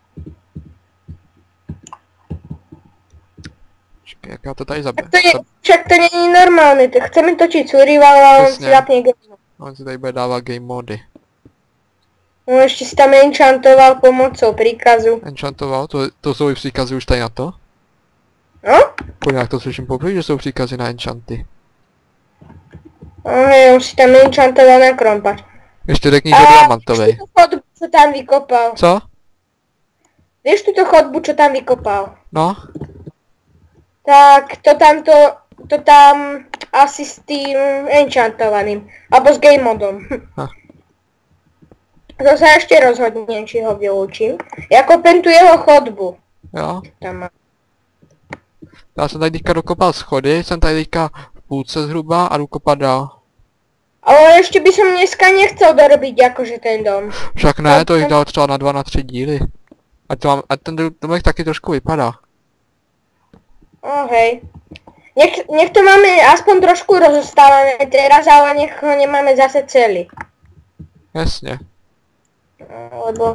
A: Počkej, jak já to tady zabe...
B: Tak to je, však to není normálne, to chceme točiť survival a on si
A: Přesně.
B: zapne game mode.
A: On si tady bude dávat game mody.
B: On ešte si tam enchantoval pomocou príkazu.
A: Enchantoval, to, to jsou i příkazy už tady na to?
B: No?
A: Po nějak to slyším poprvé, že jsou příkazy na enchanty.
B: No hej, on si tam enchantoval na krompač.
A: Ještě řekni, že
B: A
A: diamantovej.
B: vieš túto chodbu, čo tam vykopal?
A: Co?
B: Vieš túto chodbu, čo tam vykopal?
A: No?
B: Tak to tamto, to tam asi s tým enchantovaným. Alebo s game modom.
A: Ha.
B: To sa ešte rozhodnem, či ho vylúčim. Ja kopem tu jeho chodbu.
A: Jo?
B: Tam má.
A: Já jsem tady teďka dokopal schody, jsem tady teďka v půlce zhruba a jdu kopat dál.
B: Ale ešte by som dneska nechcel dorobiť akože ten dom.
A: Však ne, to jich dal třeba na dva, na tři díly. A, to mám, a ten domek taky trošku vypadá.
B: O hej. Nech, nech to máme aspoň trošku rozostávané teraz, ale nech ho nemáme zase celý.
A: Jasně.
B: Lebo...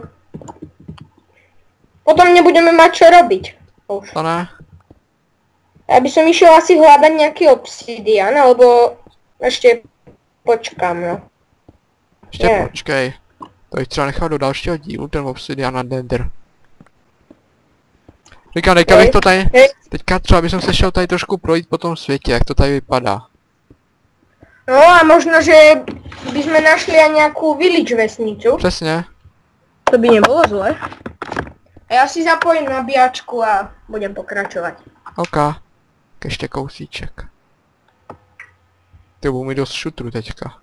B: Potom nebudeme mať čo robiť. Už.
A: To ne?
B: Ja by som išiel asi hľadať nejaký obsidian, alebo ešte počkám, no.
A: Ještě
B: Ne.
A: počkej. To bych třeba nechal do dalšího dílu, ten obsidian a nether. Říkám, teďka bych to tady,
B: Hej,
A: teďka třeba bych se šel tady trošku projít po tom světě, jak to tady vypadá.
B: no a možno, že by sme našli aj nejakú village vesnicu.
A: Přesně.
B: To by nebolo zle. A ja si zapojím nabíjačku a budem pokračovať.
A: OK. Ještě kousíček. Ty budu mi dost šutru teďka.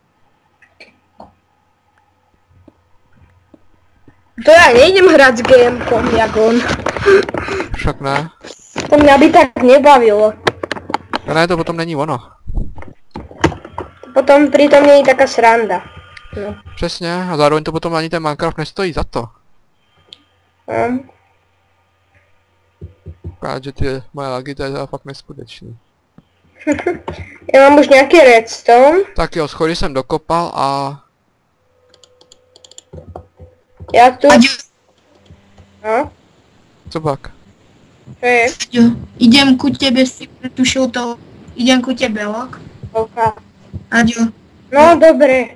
B: To ja nejdem hrať s GM-kom, jak on.
A: Však ne.
B: To mňa by tak nebavilo.
A: No ne, to potom není ono.
B: Potom pritom nie je taká sranda. No.
A: Přesně, a zároveň to potom ani ten Minecraft nestojí za to.
B: No.
A: Akorát, že ty moje lagy, to je teda fakt neskutečný.
B: Ja mám už nejaký redstone.
A: Tak jo, schody jsem dokopal a...
B: Ja tu...
C: Aďo,
B: No,
A: Co pak?
B: čo je?
C: Aďo, idem ku tebe s tým tušil to. Idem ku tebe, ok?
B: OK.
C: Aďo.
B: No, dobre.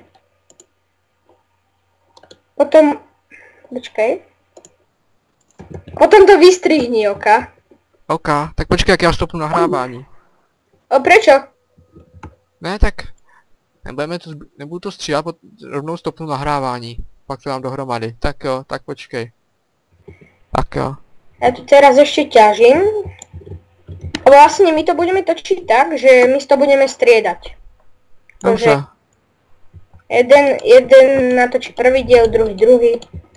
B: Potom... Počkaj. Potom to vystrihni, oka.
A: OK, tak počkej, jak já stopnu nahrávání.
B: O, prečo?
A: Ne, tak... Nebudeme to, zb- nebudu to stříhat, pot- rovnou stopnu nahrávání. Pak to dám dohromady. Tak jo, tak počkej. Tak jo.
B: Ja tu teraz ešte ťažím. A vlastne my to budeme točiť tak, že my to budeme striedať.
A: Dobře.
B: Jeden, jeden natočí prvý diel, druhý, druhý.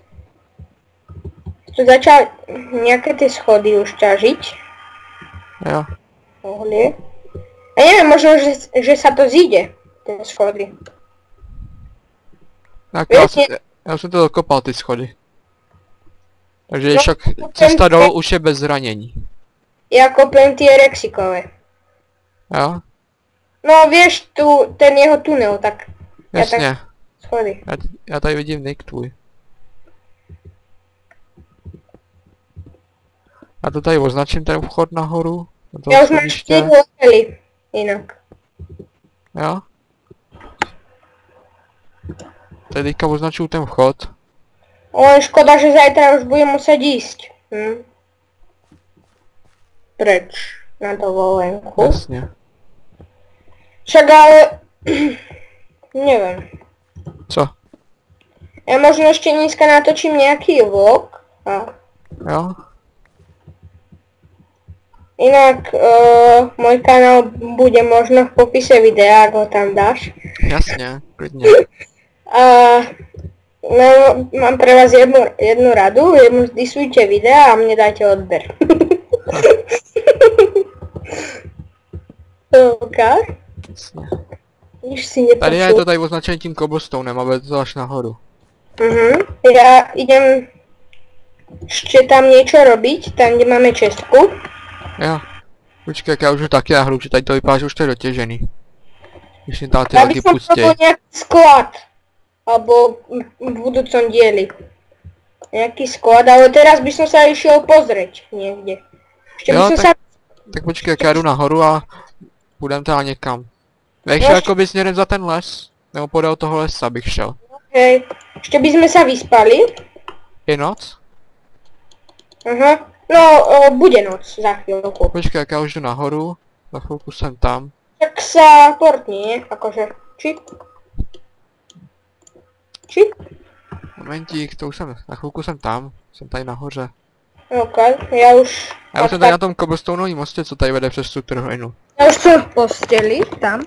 B: Tu začal nejaké tie schody už ťažiť.
A: Jo.
B: Uhlie. A neviem, možno, že, že sa to zíde, tie schody.
A: Tak já,
B: Vieš,
A: jsem,
B: ne-
A: já jsem to dokopal, ty schody. Takže
B: No,
A: však
B: ten-
A: cesta dolů už je bez zranění.
B: Ja kopem tie rexikové.
A: Jo?
B: No vieš, tu, ten jeho tunel, tak ja tak
A: Jasně.
B: schody.
A: Já, t- já tady vidím nick tvůj. Já to tady označím ten vchod nahoru. Na to
B: Já už mám
A: schodiště.
B: čtyři hotely, jinak.
A: Jo? Tady teďka označuju ten vchod.
B: Ale škoda, že zajtra už budem muset jíst. Hm. Preč na dovolenku.
A: Jasně.
B: Však ale... nevím.
A: Co?
B: Já možná ještě dneska natočím nějaký vlog. A
A: Jo?
B: jinak uh, můj kanál bude možno v popise videa, jak ho tam dáš.
A: Jasně, klidně.
B: A no, mám pre vás jednu, jednu radu, disujte videa a mne dajte odber. OK?
A: Jasně.
B: Už si nepočul.
A: Tady je to tady označený tím cobblestonem, aby to až nahoru.
B: Mhm. Ja idem ešte tam niečo robiť, tam kde máme čestku.
A: Jo. Počkej, jak já už taky na hru, že tady to vypadá, že už to je dotěžený. Když mi tam ty
B: Ja
A: logy
B: by som
A: pustí.
B: robil nejaký sklad. Alebo v budúcom dieli. Nejaký sklad, ale teraz by som sa išiel pozrieť niekde. Ešte by
A: Jo,
B: som
A: tak-
B: sa...
A: Tak počkej, jak já jdu nahoru a půjdem teda někam. Jak
B: No,
A: šel
B: ještě-
A: jako by směrem za ten les? Nebo podél toho lesa bych šel.
B: Hej, ešte by sme sa vyspali.
A: Je noc?
B: Aha. No, o, bude noc za chvíľku.
A: Počkej, jak já už jdu nahoru. Za chvilku jsem tam.
B: Tak sa portni, akože. Či? Či?
A: Momentík, to už jsem, na chvilku jsem tam. Jsem tady nahoře.
B: OK, ja už...
A: Já už jsem tady na tom cobblestoneovém mostě, co tady vede přes tu trhlinu.
B: Ja už som v posteli, tam.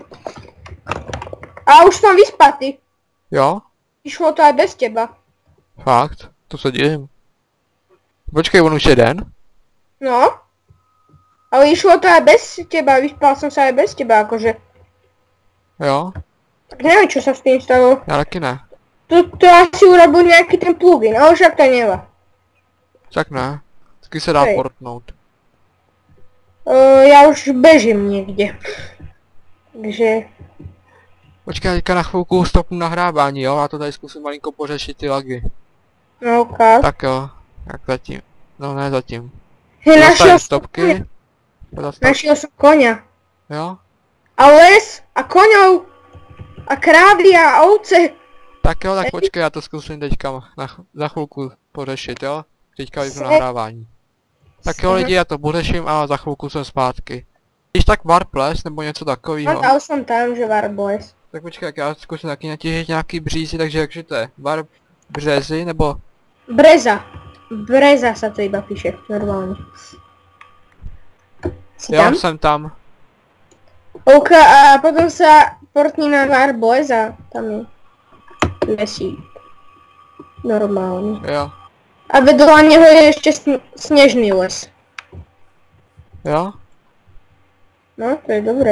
B: A už som vyspatý.
A: Jo?
B: Išlo to aj bez teba.
A: Fakt? To se divím. Počkej, on už je den?
B: No. Ale išlo to aj bez teba, vyspal som sa aj bez teba, akože.
A: Jo?
B: Tak neviem, čo sa s tým stalo.
A: Já taky ne.
B: To, to asi urobil nejaký ten plugin, ale však to nevá.
A: Však ne. Taky se dá
B: Hej.
A: portnout.
B: Uh, ja už bežím niekde. Takže...
A: Počkej, teďka na chvilku stopnu nahrávání, jo? Já to tady zkusím malinko pořešit ty lagy.
B: No ok.
A: Tak jo. Jak zatím. No ne zatím.
B: Hej, našiel
A: Zastavím
B: som,
A: stopky. Zastav...
B: našiel som koňa.
A: Jo?
B: A les, a koňov, a krávy a ovce.
A: Tak jo, tak
B: Hej.
A: počkej, já to zkusím teďka na, ch- za chvilku pořešit, jo? Teďka vypnu
B: Se-
A: nahrávání. Tak jo lidi, já to pořeším a za chvilku jsem zpátky. Když tak warples nebo něco
B: No
A: takového.
B: dal som tam, že Warboys.
A: Tak počkej, jak já zkusím taky natěžit nějaký břízy, takže jakže to je? Warp březy nebo...
B: Breza. Breza sa to iba píše, normálne. Si
A: Jo,
B: tam?
A: jsem tam.
B: OK, a potom sa portni na Warboys a tam je lesík. Normálne.
A: Jo.
B: A vedľa neho je ešte sn- snežný les.
A: Jo?
B: No, to je dobré.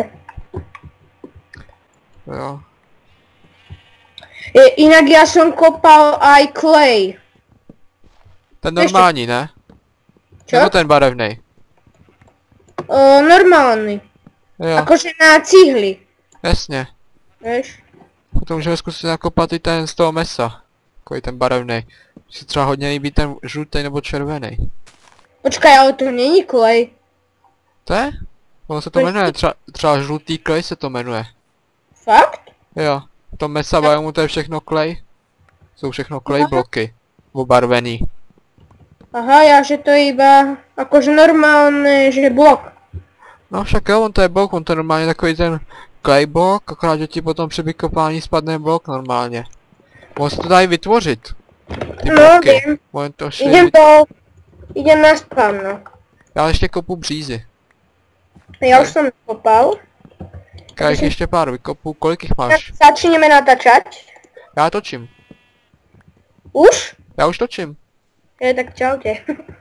A: Jo.
B: Je, inak ja som kopal aj clay.
A: Ten normální, ne?
B: Čo?
A: Nebo ten barevnej?
B: O, normálny.
A: Jo,
B: Akože na cihly.
A: jasně.
B: Vieš?
A: Potom můžeme zkusit nakopat i ten z toho mesa. Takový ten barevnej. Si třeba hodně líbí ten žlutý nebo červený.
B: Počkaj, ale to není clay.
A: To je? Ono se to
B: To je-
A: jmenuje, třeba, třeba žlutý klej se to jmenuje.
B: Fakt?
A: Jo, to mesa biomu to je všechno klej. Jsou všechno klej
B: Aha.
A: bloky. Obarvený.
B: Aha, ja, že to je iba akože normálne, že blok.
A: No však jo, on to je blok, on to je normálně takový ten klej blok, akorát že ti potom při vykopání spadne blok normálně. On se to dá i vytvořit. Ty
B: No,
A: bloky.
B: viem.
A: On to šli
B: Idem
A: vyt...
B: to... Idem na spam, no.
A: Já ještě kopu břízy.
B: Ja už som kopal.
A: Já jich ještě pár vykopů, kolik jich
B: Tak
A: máš?
B: začneme natáčať.
A: Já točím.
B: Už?
A: Já už točím.
B: Je, tak čaute.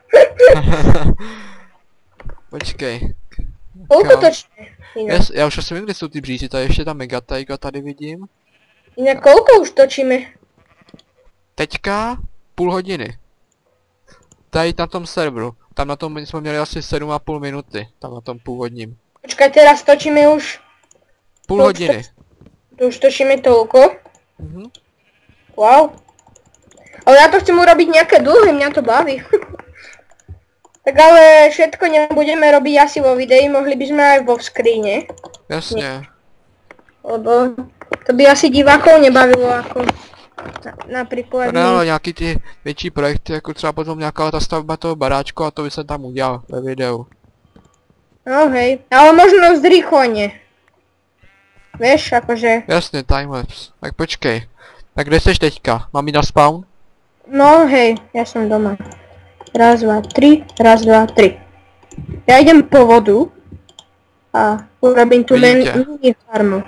A: Počkej.
B: Koľko
A: Jo.
B: točíme? Inak.
A: Yes, já už asi vím, kde jsou ty břízy, tady ještě ta megataiga tady vidím.
B: Inak koľko už točíme?
A: Teďka půl hodiny. Tady na tom serveru. Tam na tom jsme měli asi sedm a půl minuty. Tam na tom původním.
B: Počkaj, teraz točíme už...
A: Půl
B: No,
A: hodiny.
B: To už točíme toľko.
A: Mhm.
B: Wow. Ale ja to chcem urobiť nejaké dlhé, mňa to baví. Tak ale všetko nebudeme robiť asi vo videi, mohli by sme aj vo skríne.
A: Jasně.
B: Lebo to by asi divákov nebavilo ako na, napríklad
A: No ne, ale
B: my.
A: nějaký ty větší projekty, jako třeba potom nějaká ta stavba toho baráčku a to by se tam udělal ve videu.
B: No hej, ale možno zrýchlenie. Vieš, akože...
A: Jasně, timelapse. Tak počkej. Tak kde seš teďka? Mám jít na spawn?
B: No hej, ja som doma. Raz, dva, tri, raz, dva, tri. Ja idem po vodu a urobím tu men-
A: Vidíte.
B: mini farmu.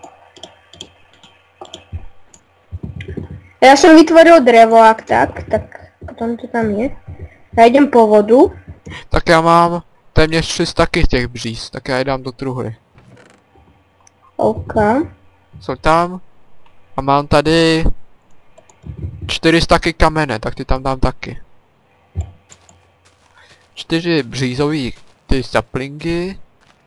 B: Ja som vytvoril drevo, ak tak, tak potom to tam je. Ja idem po vodu.
A: Tak já mám téměř tři staky těch bříz, tak já je dám do truhly.
B: OK.
A: Jsou tam. A mám tady čtyři staky kamene, tak ty tam dám taky. Čtyři břízový ty saplingy.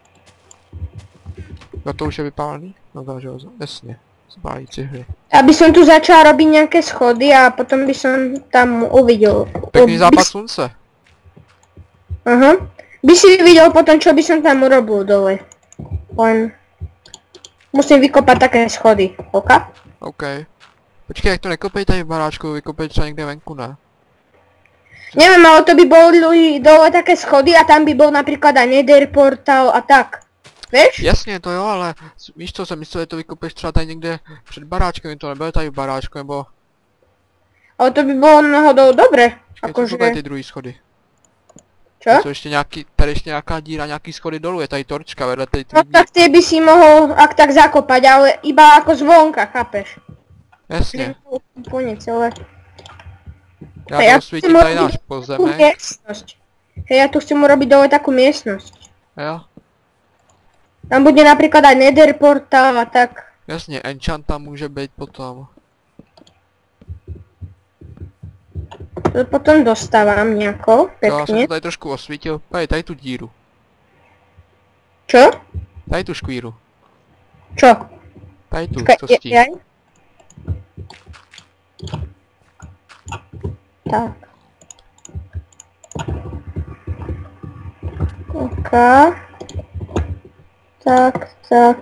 A: No to už je vypálený? No to že jasně. Zbálí cihly.
B: Aby som tu začal robiť nejaké schody a potom by som tam uvidel.
A: Pěkný
B: By
A: západ
B: si-
A: slunce.
B: Aha. By si videl potom, čo by som tam urobil dole. Len... Musím vykopať také schody, OK?
A: OK. Počkej, jak to nekopej tady v baráčku, vykopej třeba někde venku, ne?
B: Neviem, ale to by boli dole také schody a tam by bol napríklad aj nether portal a tak. Vieš?
A: Jasně, to jo, ale s- víš co, jsem myslel, že to vykopeš třeba tady někde před baráčkem, to nebude tady v baráčku, nebo...
B: Ale to by bolo náhodou dobre.
A: Počkej, co jsou tady ty
B: Akože...
A: druhý schody?
B: Čo?
A: Jsou ještě nějaký, tady ještě nějaká díra, nějaký schody dolů, je tady torčka vedle tady
B: No
A: tvý díry.
B: tak tie by si mohol ak tak zakopať, ale iba ako zvonka, chápeš?
A: Jasně,
B: Úplne celé.
A: já
B: Hej, ja
A: to
B: tu
A: osvítím
B: chcem
A: tady náš
B: urobiť takú
A: pozemek.
B: miestnosť. Hej, ja tu chcem urobiť dole takú miestnosť.
A: Jo,
B: Tam bude napríklad aj nether portal a tak.
A: jasně, enchant tam může být potom.
B: To potom dostávam nejako,
A: Jo, já jsem
B: pekne.
A: to tady trošku osvítil, tady, tady tu díru,
B: Čo?
A: tady tu škvíru,
B: Čo?
A: tady tu,
B: Ka-
A: to
B: je-
A: stí.
B: jaj? Tak. OK. Tak, tak.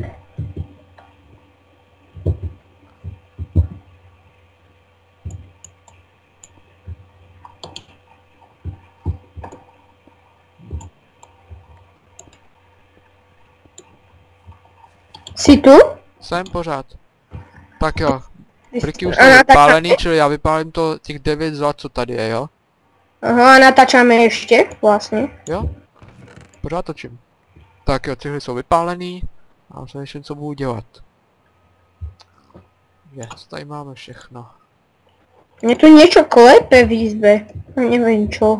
B: Si tu?
A: Jsem pořád. Tak jo, briky už
B: A
A: jsou
B: natáčame-
A: vypálený, čili já vypálím to těch devět zlat, co tady je, jo?
B: Aha, a natáčame ešte, vlastne.
A: Jo? Pořád točím. Tak jo, cihly jsou vypálený. A přemýšlím, co budu dělat. Yes, tady máme všechno.
B: Mne tu niečo klepe v izbe. No neviem čo.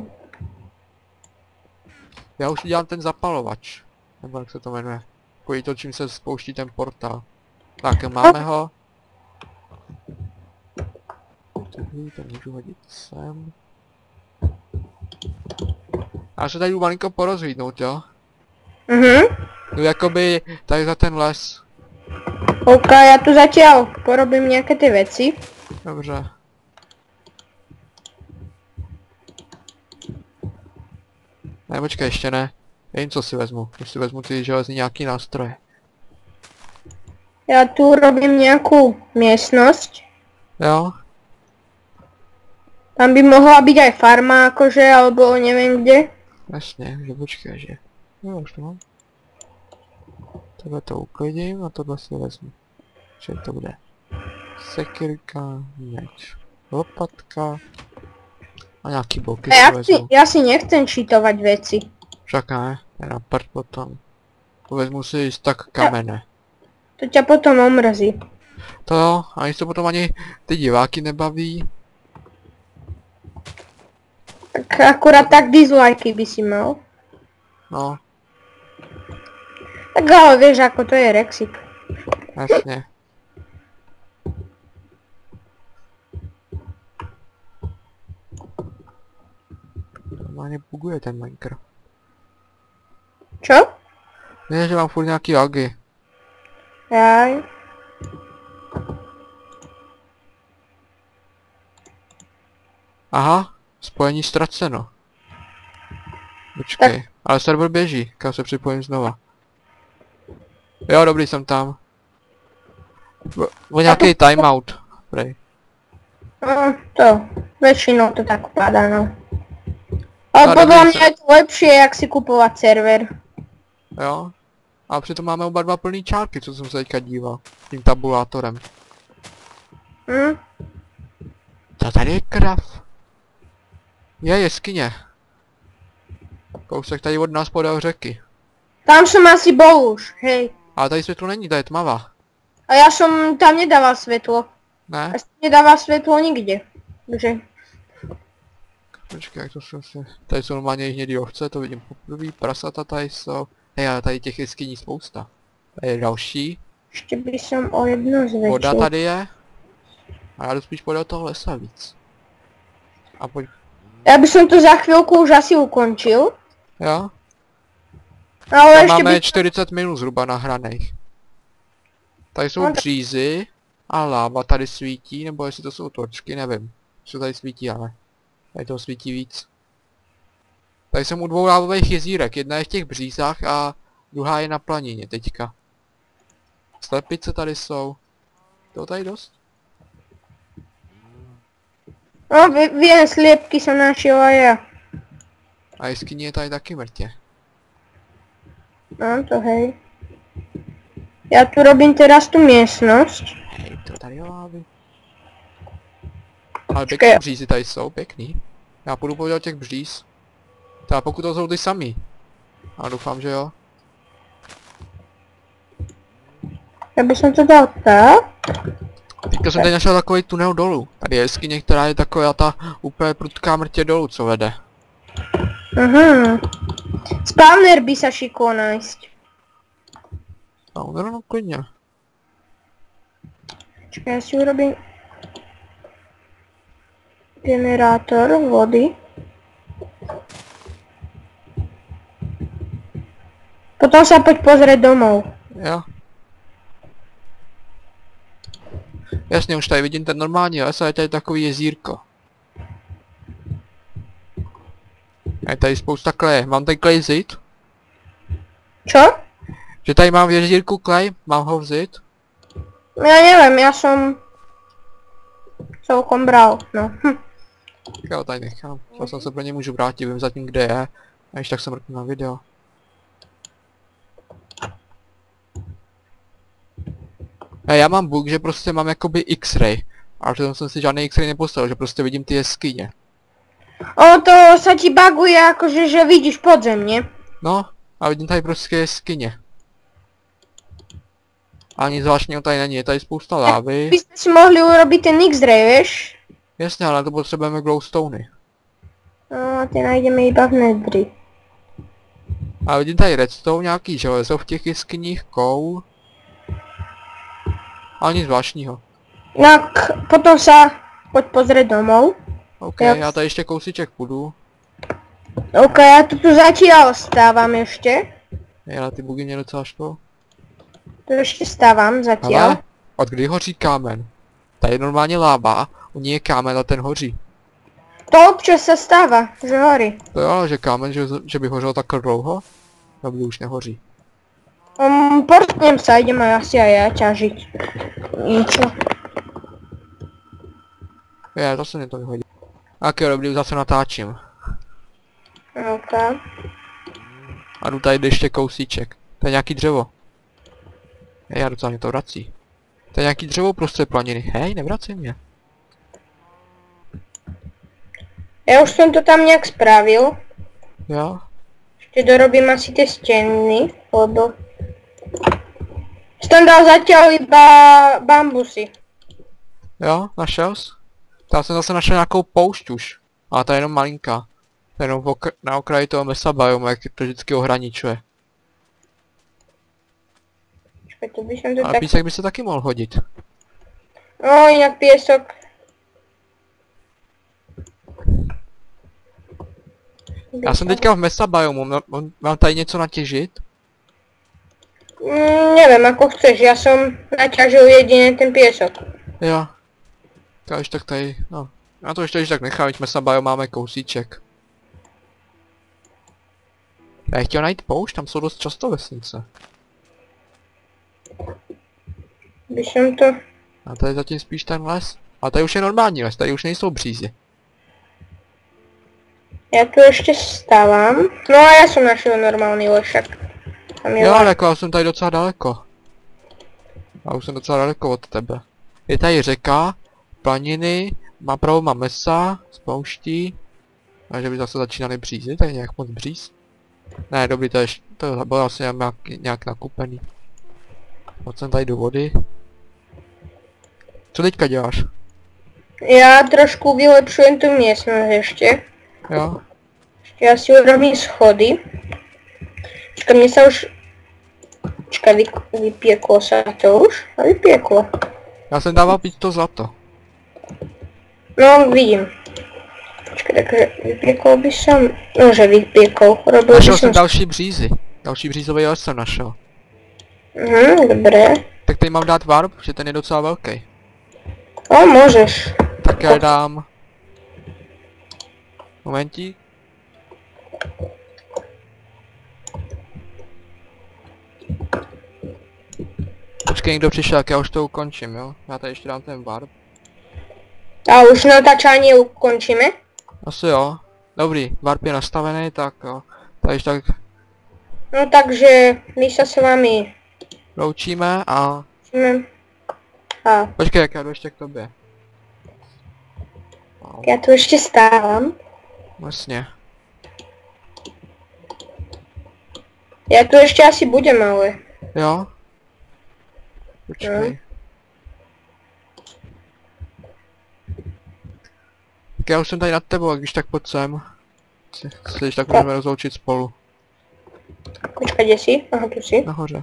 A: Já už dělám ten zapalovač. Nebo jak se to jmenuje. Kvůli to, čím se spouští ten portál. Tak jo, máme ho. Cihly, to můžu hodit sem. Já se tady jdu malinko porozhlídnout, jo?
B: Mhm.
A: Jdu jakoby tady za ten les.
B: OK, ja tu zatiaľ porobím nejaké tie veci.
A: Dobře. Ne, počkej, ještě ne. Jen co si vezmu. Už si vezmu ty železní nějaký nástroje.
B: Ja tu robím nejakú miestnosť.
A: Jo?
B: Tam by mohla byť aj farma, akože, alebo neviem kde.
A: Jasně, že počkej, že. Jo, už to mám. Tohle to uklidím a tohle si vezmu. Že to bude. Sekirka, meč, lopatka a nějaký bloky
B: A ja
A: si
B: si,
A: vezmu.
B: ja si nechcem cheatovať veci.
A: Však ne, je na prd potom. Vezmu si tak kamene.
B: To ťa potom omrzí.
A: To jo, ani se potom ani ty diváky nebaví.
B: Tak akurát tak dislajky by si mal.
A: No,
B: Tak ale vieš, ako to je Rexik.
A: jasně. Normálně buguje ten Minecraft.
B: Čo?
A: Ne, že mám furt nějaký lagy.
B: Jaj.
A: Aha, spojení ztraceno. Počkej, ale server běží, kam se připojím znova. Jo, dobrý, jsem tam. Bo, bo nějaký timeout, prej.
B: No, to, většinou to tak padá, no. Ale
A: No,
B: podle
A: dobrý,
B: mě je to lepší, jak si kupovat server.
A: Jo. A přitom máme oba dva plný čárky, co jsem se teďka díval. Tím tabulátorem.
B: Hm?
A: Co tady je krav? Je jeskyně. Kousek tady od nás podél řeky.
B: Tam jsem asi bol už, hej.
A: Ale tady světlo není, tady je tmavá.
B: A já jsem tam nedával světlo.
A: Ne?
B: Já jsem nedával světlo nikde. Takže,
A: Počkej, jak to se asi... Tady jsou normálně i hnědý ovce, to vidím poprvé, prasata tady jsou. Hej, ale tady těch jeskyní spousta. Tady je další.
B: ještě bych jsem o jedno zvětšil.
A: Voda tady je. A já jdu spíš podél toho lesa víc. A pojď...
B: Já bych to za chvilku už asi ukončil.
A: Jo?
B: Ale
A: Tam
B: ještě
A: máme
B: bych...
A: čtyřicet minut zhruba nahraných. Tady jsou
B: No tak-
A: břízy a láva tady svítí, nebo jestli to jsou točky, nevím. Co tady svítí, ale tady to svítí víc. Tady jsem u dvou lávových jezírek, jedna je v těch břízách a druhá je na planině teďka. Slepice tady jsou. To tady dost?
B: No, vy- vím, sliepky jsem našel a já.
A: A jeskyně je tady taky mrtě.
B: No, to hej. Já tu robím teraz tu místnost.
A: Hej, to tady je lávy. Ale
B: Počkej.
A: pěkný břízy tady jsou, pěkný. Já půjdu podívat těch bříz. Tak pokud to jsou ty samý. A doufám, že jo.
B: Já bych to dal tak.
A: Teďka jsem tady našel takový tunel dolů. Tady je jeskyně, která je taková ta úplně prudká mrtě dolů, co vede.
B: Aha. Spawner by se šiklo nájsť.
A: No, no, no, klidně.
B: Čekaj, já si urobím generátor vody. Potom sa poď pozrieť domov.
A: Jo. Jasně, už tady vidím ten normální les a je tady takový jezírko. A je tady spousta kleje. Mám tady klej vzít?
B: Čo?
A: Že tady mám v jezírku klej? Mám ho vzít?
B: Ja neviem, ja som celkom bral, no. Hm.
A: Já ho tady nechám. Časem se pro ně můžu vrátit, vím zatím kde je. A když tak se mrknu na video. A já mám bug, že prostě mám jakoby X-ray. Ale přitom jsem si žádný X-ray nepostavil, že prostě vidím ty jeskyně.
B: O, to sa ti baguje akože, že vidíš podzemne.
A: No, a vidím tady prostě jeskyně. A nic zvláštního tady není, je tady spousta lávy.
B: By sme si mohli urobiť ten X-ray, vieš?
A: Jasně, ale to potřebujeme glowstony.
B: No, a tie nájdeme iba v Nedry.
A: A vidím tady redstone, nějaký železo v těch jeskyních, koul. A nic zvláštního.
B: No, potom sa poď pozrieť domov.
A: OK,
B: Jo.
A: já tady ještě kousíček půjdu.
B: OK, ja tu tu zatiaľ stávam ešte.
A: Je, ale ty bugy mě docela štvou.
B: Tu ešte stávam zatiaľ.
A: Ale, od kdy hoří kámen? Tady je normálně láva, u ní je kámen a ten hoří.
B: To občas sa stáva, že horí.
A: To jo, ale že kámen, že, že by hořel tak dlouho? Dobrý, už nehoří.
B: Um, portnem sa, idem aj asi aj ja ťažiť. Niečo.
A: Je, zase mě to vyhodí. Tak jo, dobrý, zase natáčím.
B: OK.
A: A jdu tady ještě kousíček. To je nějaký dřevo. Hej, já docela mě to vrací. To je nějaký dřevo prostřed planiny. Hej, nevracej mě.
B: Ja už som to tam nejak spravil.
A: Jo.
B: Ešte dorobím asi tie steny, lebo... Som dal zatiaľ iba bambusy.
A: Jo, našel jsi? Já jsem zase našel nějakou poušť už. Ale ta je jenom malinká. To je jenom okr na okraji toho mesa biomu, jak to vždycky ohraničuje.
B: Počkaj, tu by som to
A: Ale
B: tak...
A: písek by se taky mohl hodit.
B: No, inak piesok.
A: Já jsem teďka v mesa biomu, mám, mám tady něco natěžit?
B: Mm, neviem, ako chceš, ja som naťažil jedine ten piesok.
A: Jo. Když tak tady, no. Já to ještě když tak nechám, když mesa biom máme kousíček. Já chtěl najít poušť, tam jsou dost často vesnice.
B: By som to...
A: A tady zatím spíš ten les. A tady už je normální les, tady už nejsou břízy.
B: Ja tu ešte stávam. No a ja som našiel normálny lešak. Tam je
A: Jo,
B: lá-
A: ale jako já jsem tady docela daleko. Já už jsem docela daleko od tebe. Je tady řeka, planiny, má pravou mám mesa, z pouští. A že by zase začínaly břízy, tady nějak moc bříz. Ne, dobrý, to je, š- to bylo asi nějak, nějak nakupený. Pojď jsem tady do vody. Co teďka děláš?
B: Ja trošku vylepšujem tú miestnosť ešte.
A: Jo?
B: Ešte ja si urobím schody. Počkaj, mne sa už... Počkaj, vy... vypieklo sa to už? A vypieklo.
A: Já jsem dával pít to zlato.
B: No, vidím. Počkaj, takže vypiekol by som... No, že vypiekol. Robil by
A: Našel
B: som...
A: jsem další břízy. Další břízový les jsem našel.
B: Mhm, dobré.
A: Tak tady mám dát warp, že ten je docela velký.
B: O, môžeš.
A: Tak já dám... Momentík. Počkej, někdo přišel, tak já už to ukončím, jo? Já tady ještě dám ten warp.
B: A už natáčanie ukončíme?
A: Asi jo. Dobrý, warp je nastavený, tak jo. Takže tak
B: No takže my sa s vami...
A: loučíme a...
B: A
A: Počkej, jak já jdu ještě k tobě. Wow,
B: ja tu ešte stávam.
A: vlastně.
B: Ja tu ešte asi budem, ale...
A: Jo? Počkej. Tak já už jsem tady nad tebou, a když tak pojď sem. Si- Když tak můžeme rozloučit spolu.
B: Počkaj, kde si? Aha, tu si.
A: Nahoře.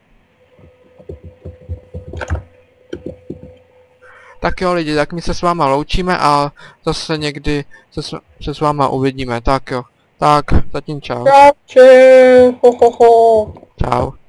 A: Tak jo lidi, tak my se s váma loučíme a zase někdy se s, se s váma uvidíme, tak jo. Tak, zatím čau.
B: Čau, ho, ho, ho.
A: Čau.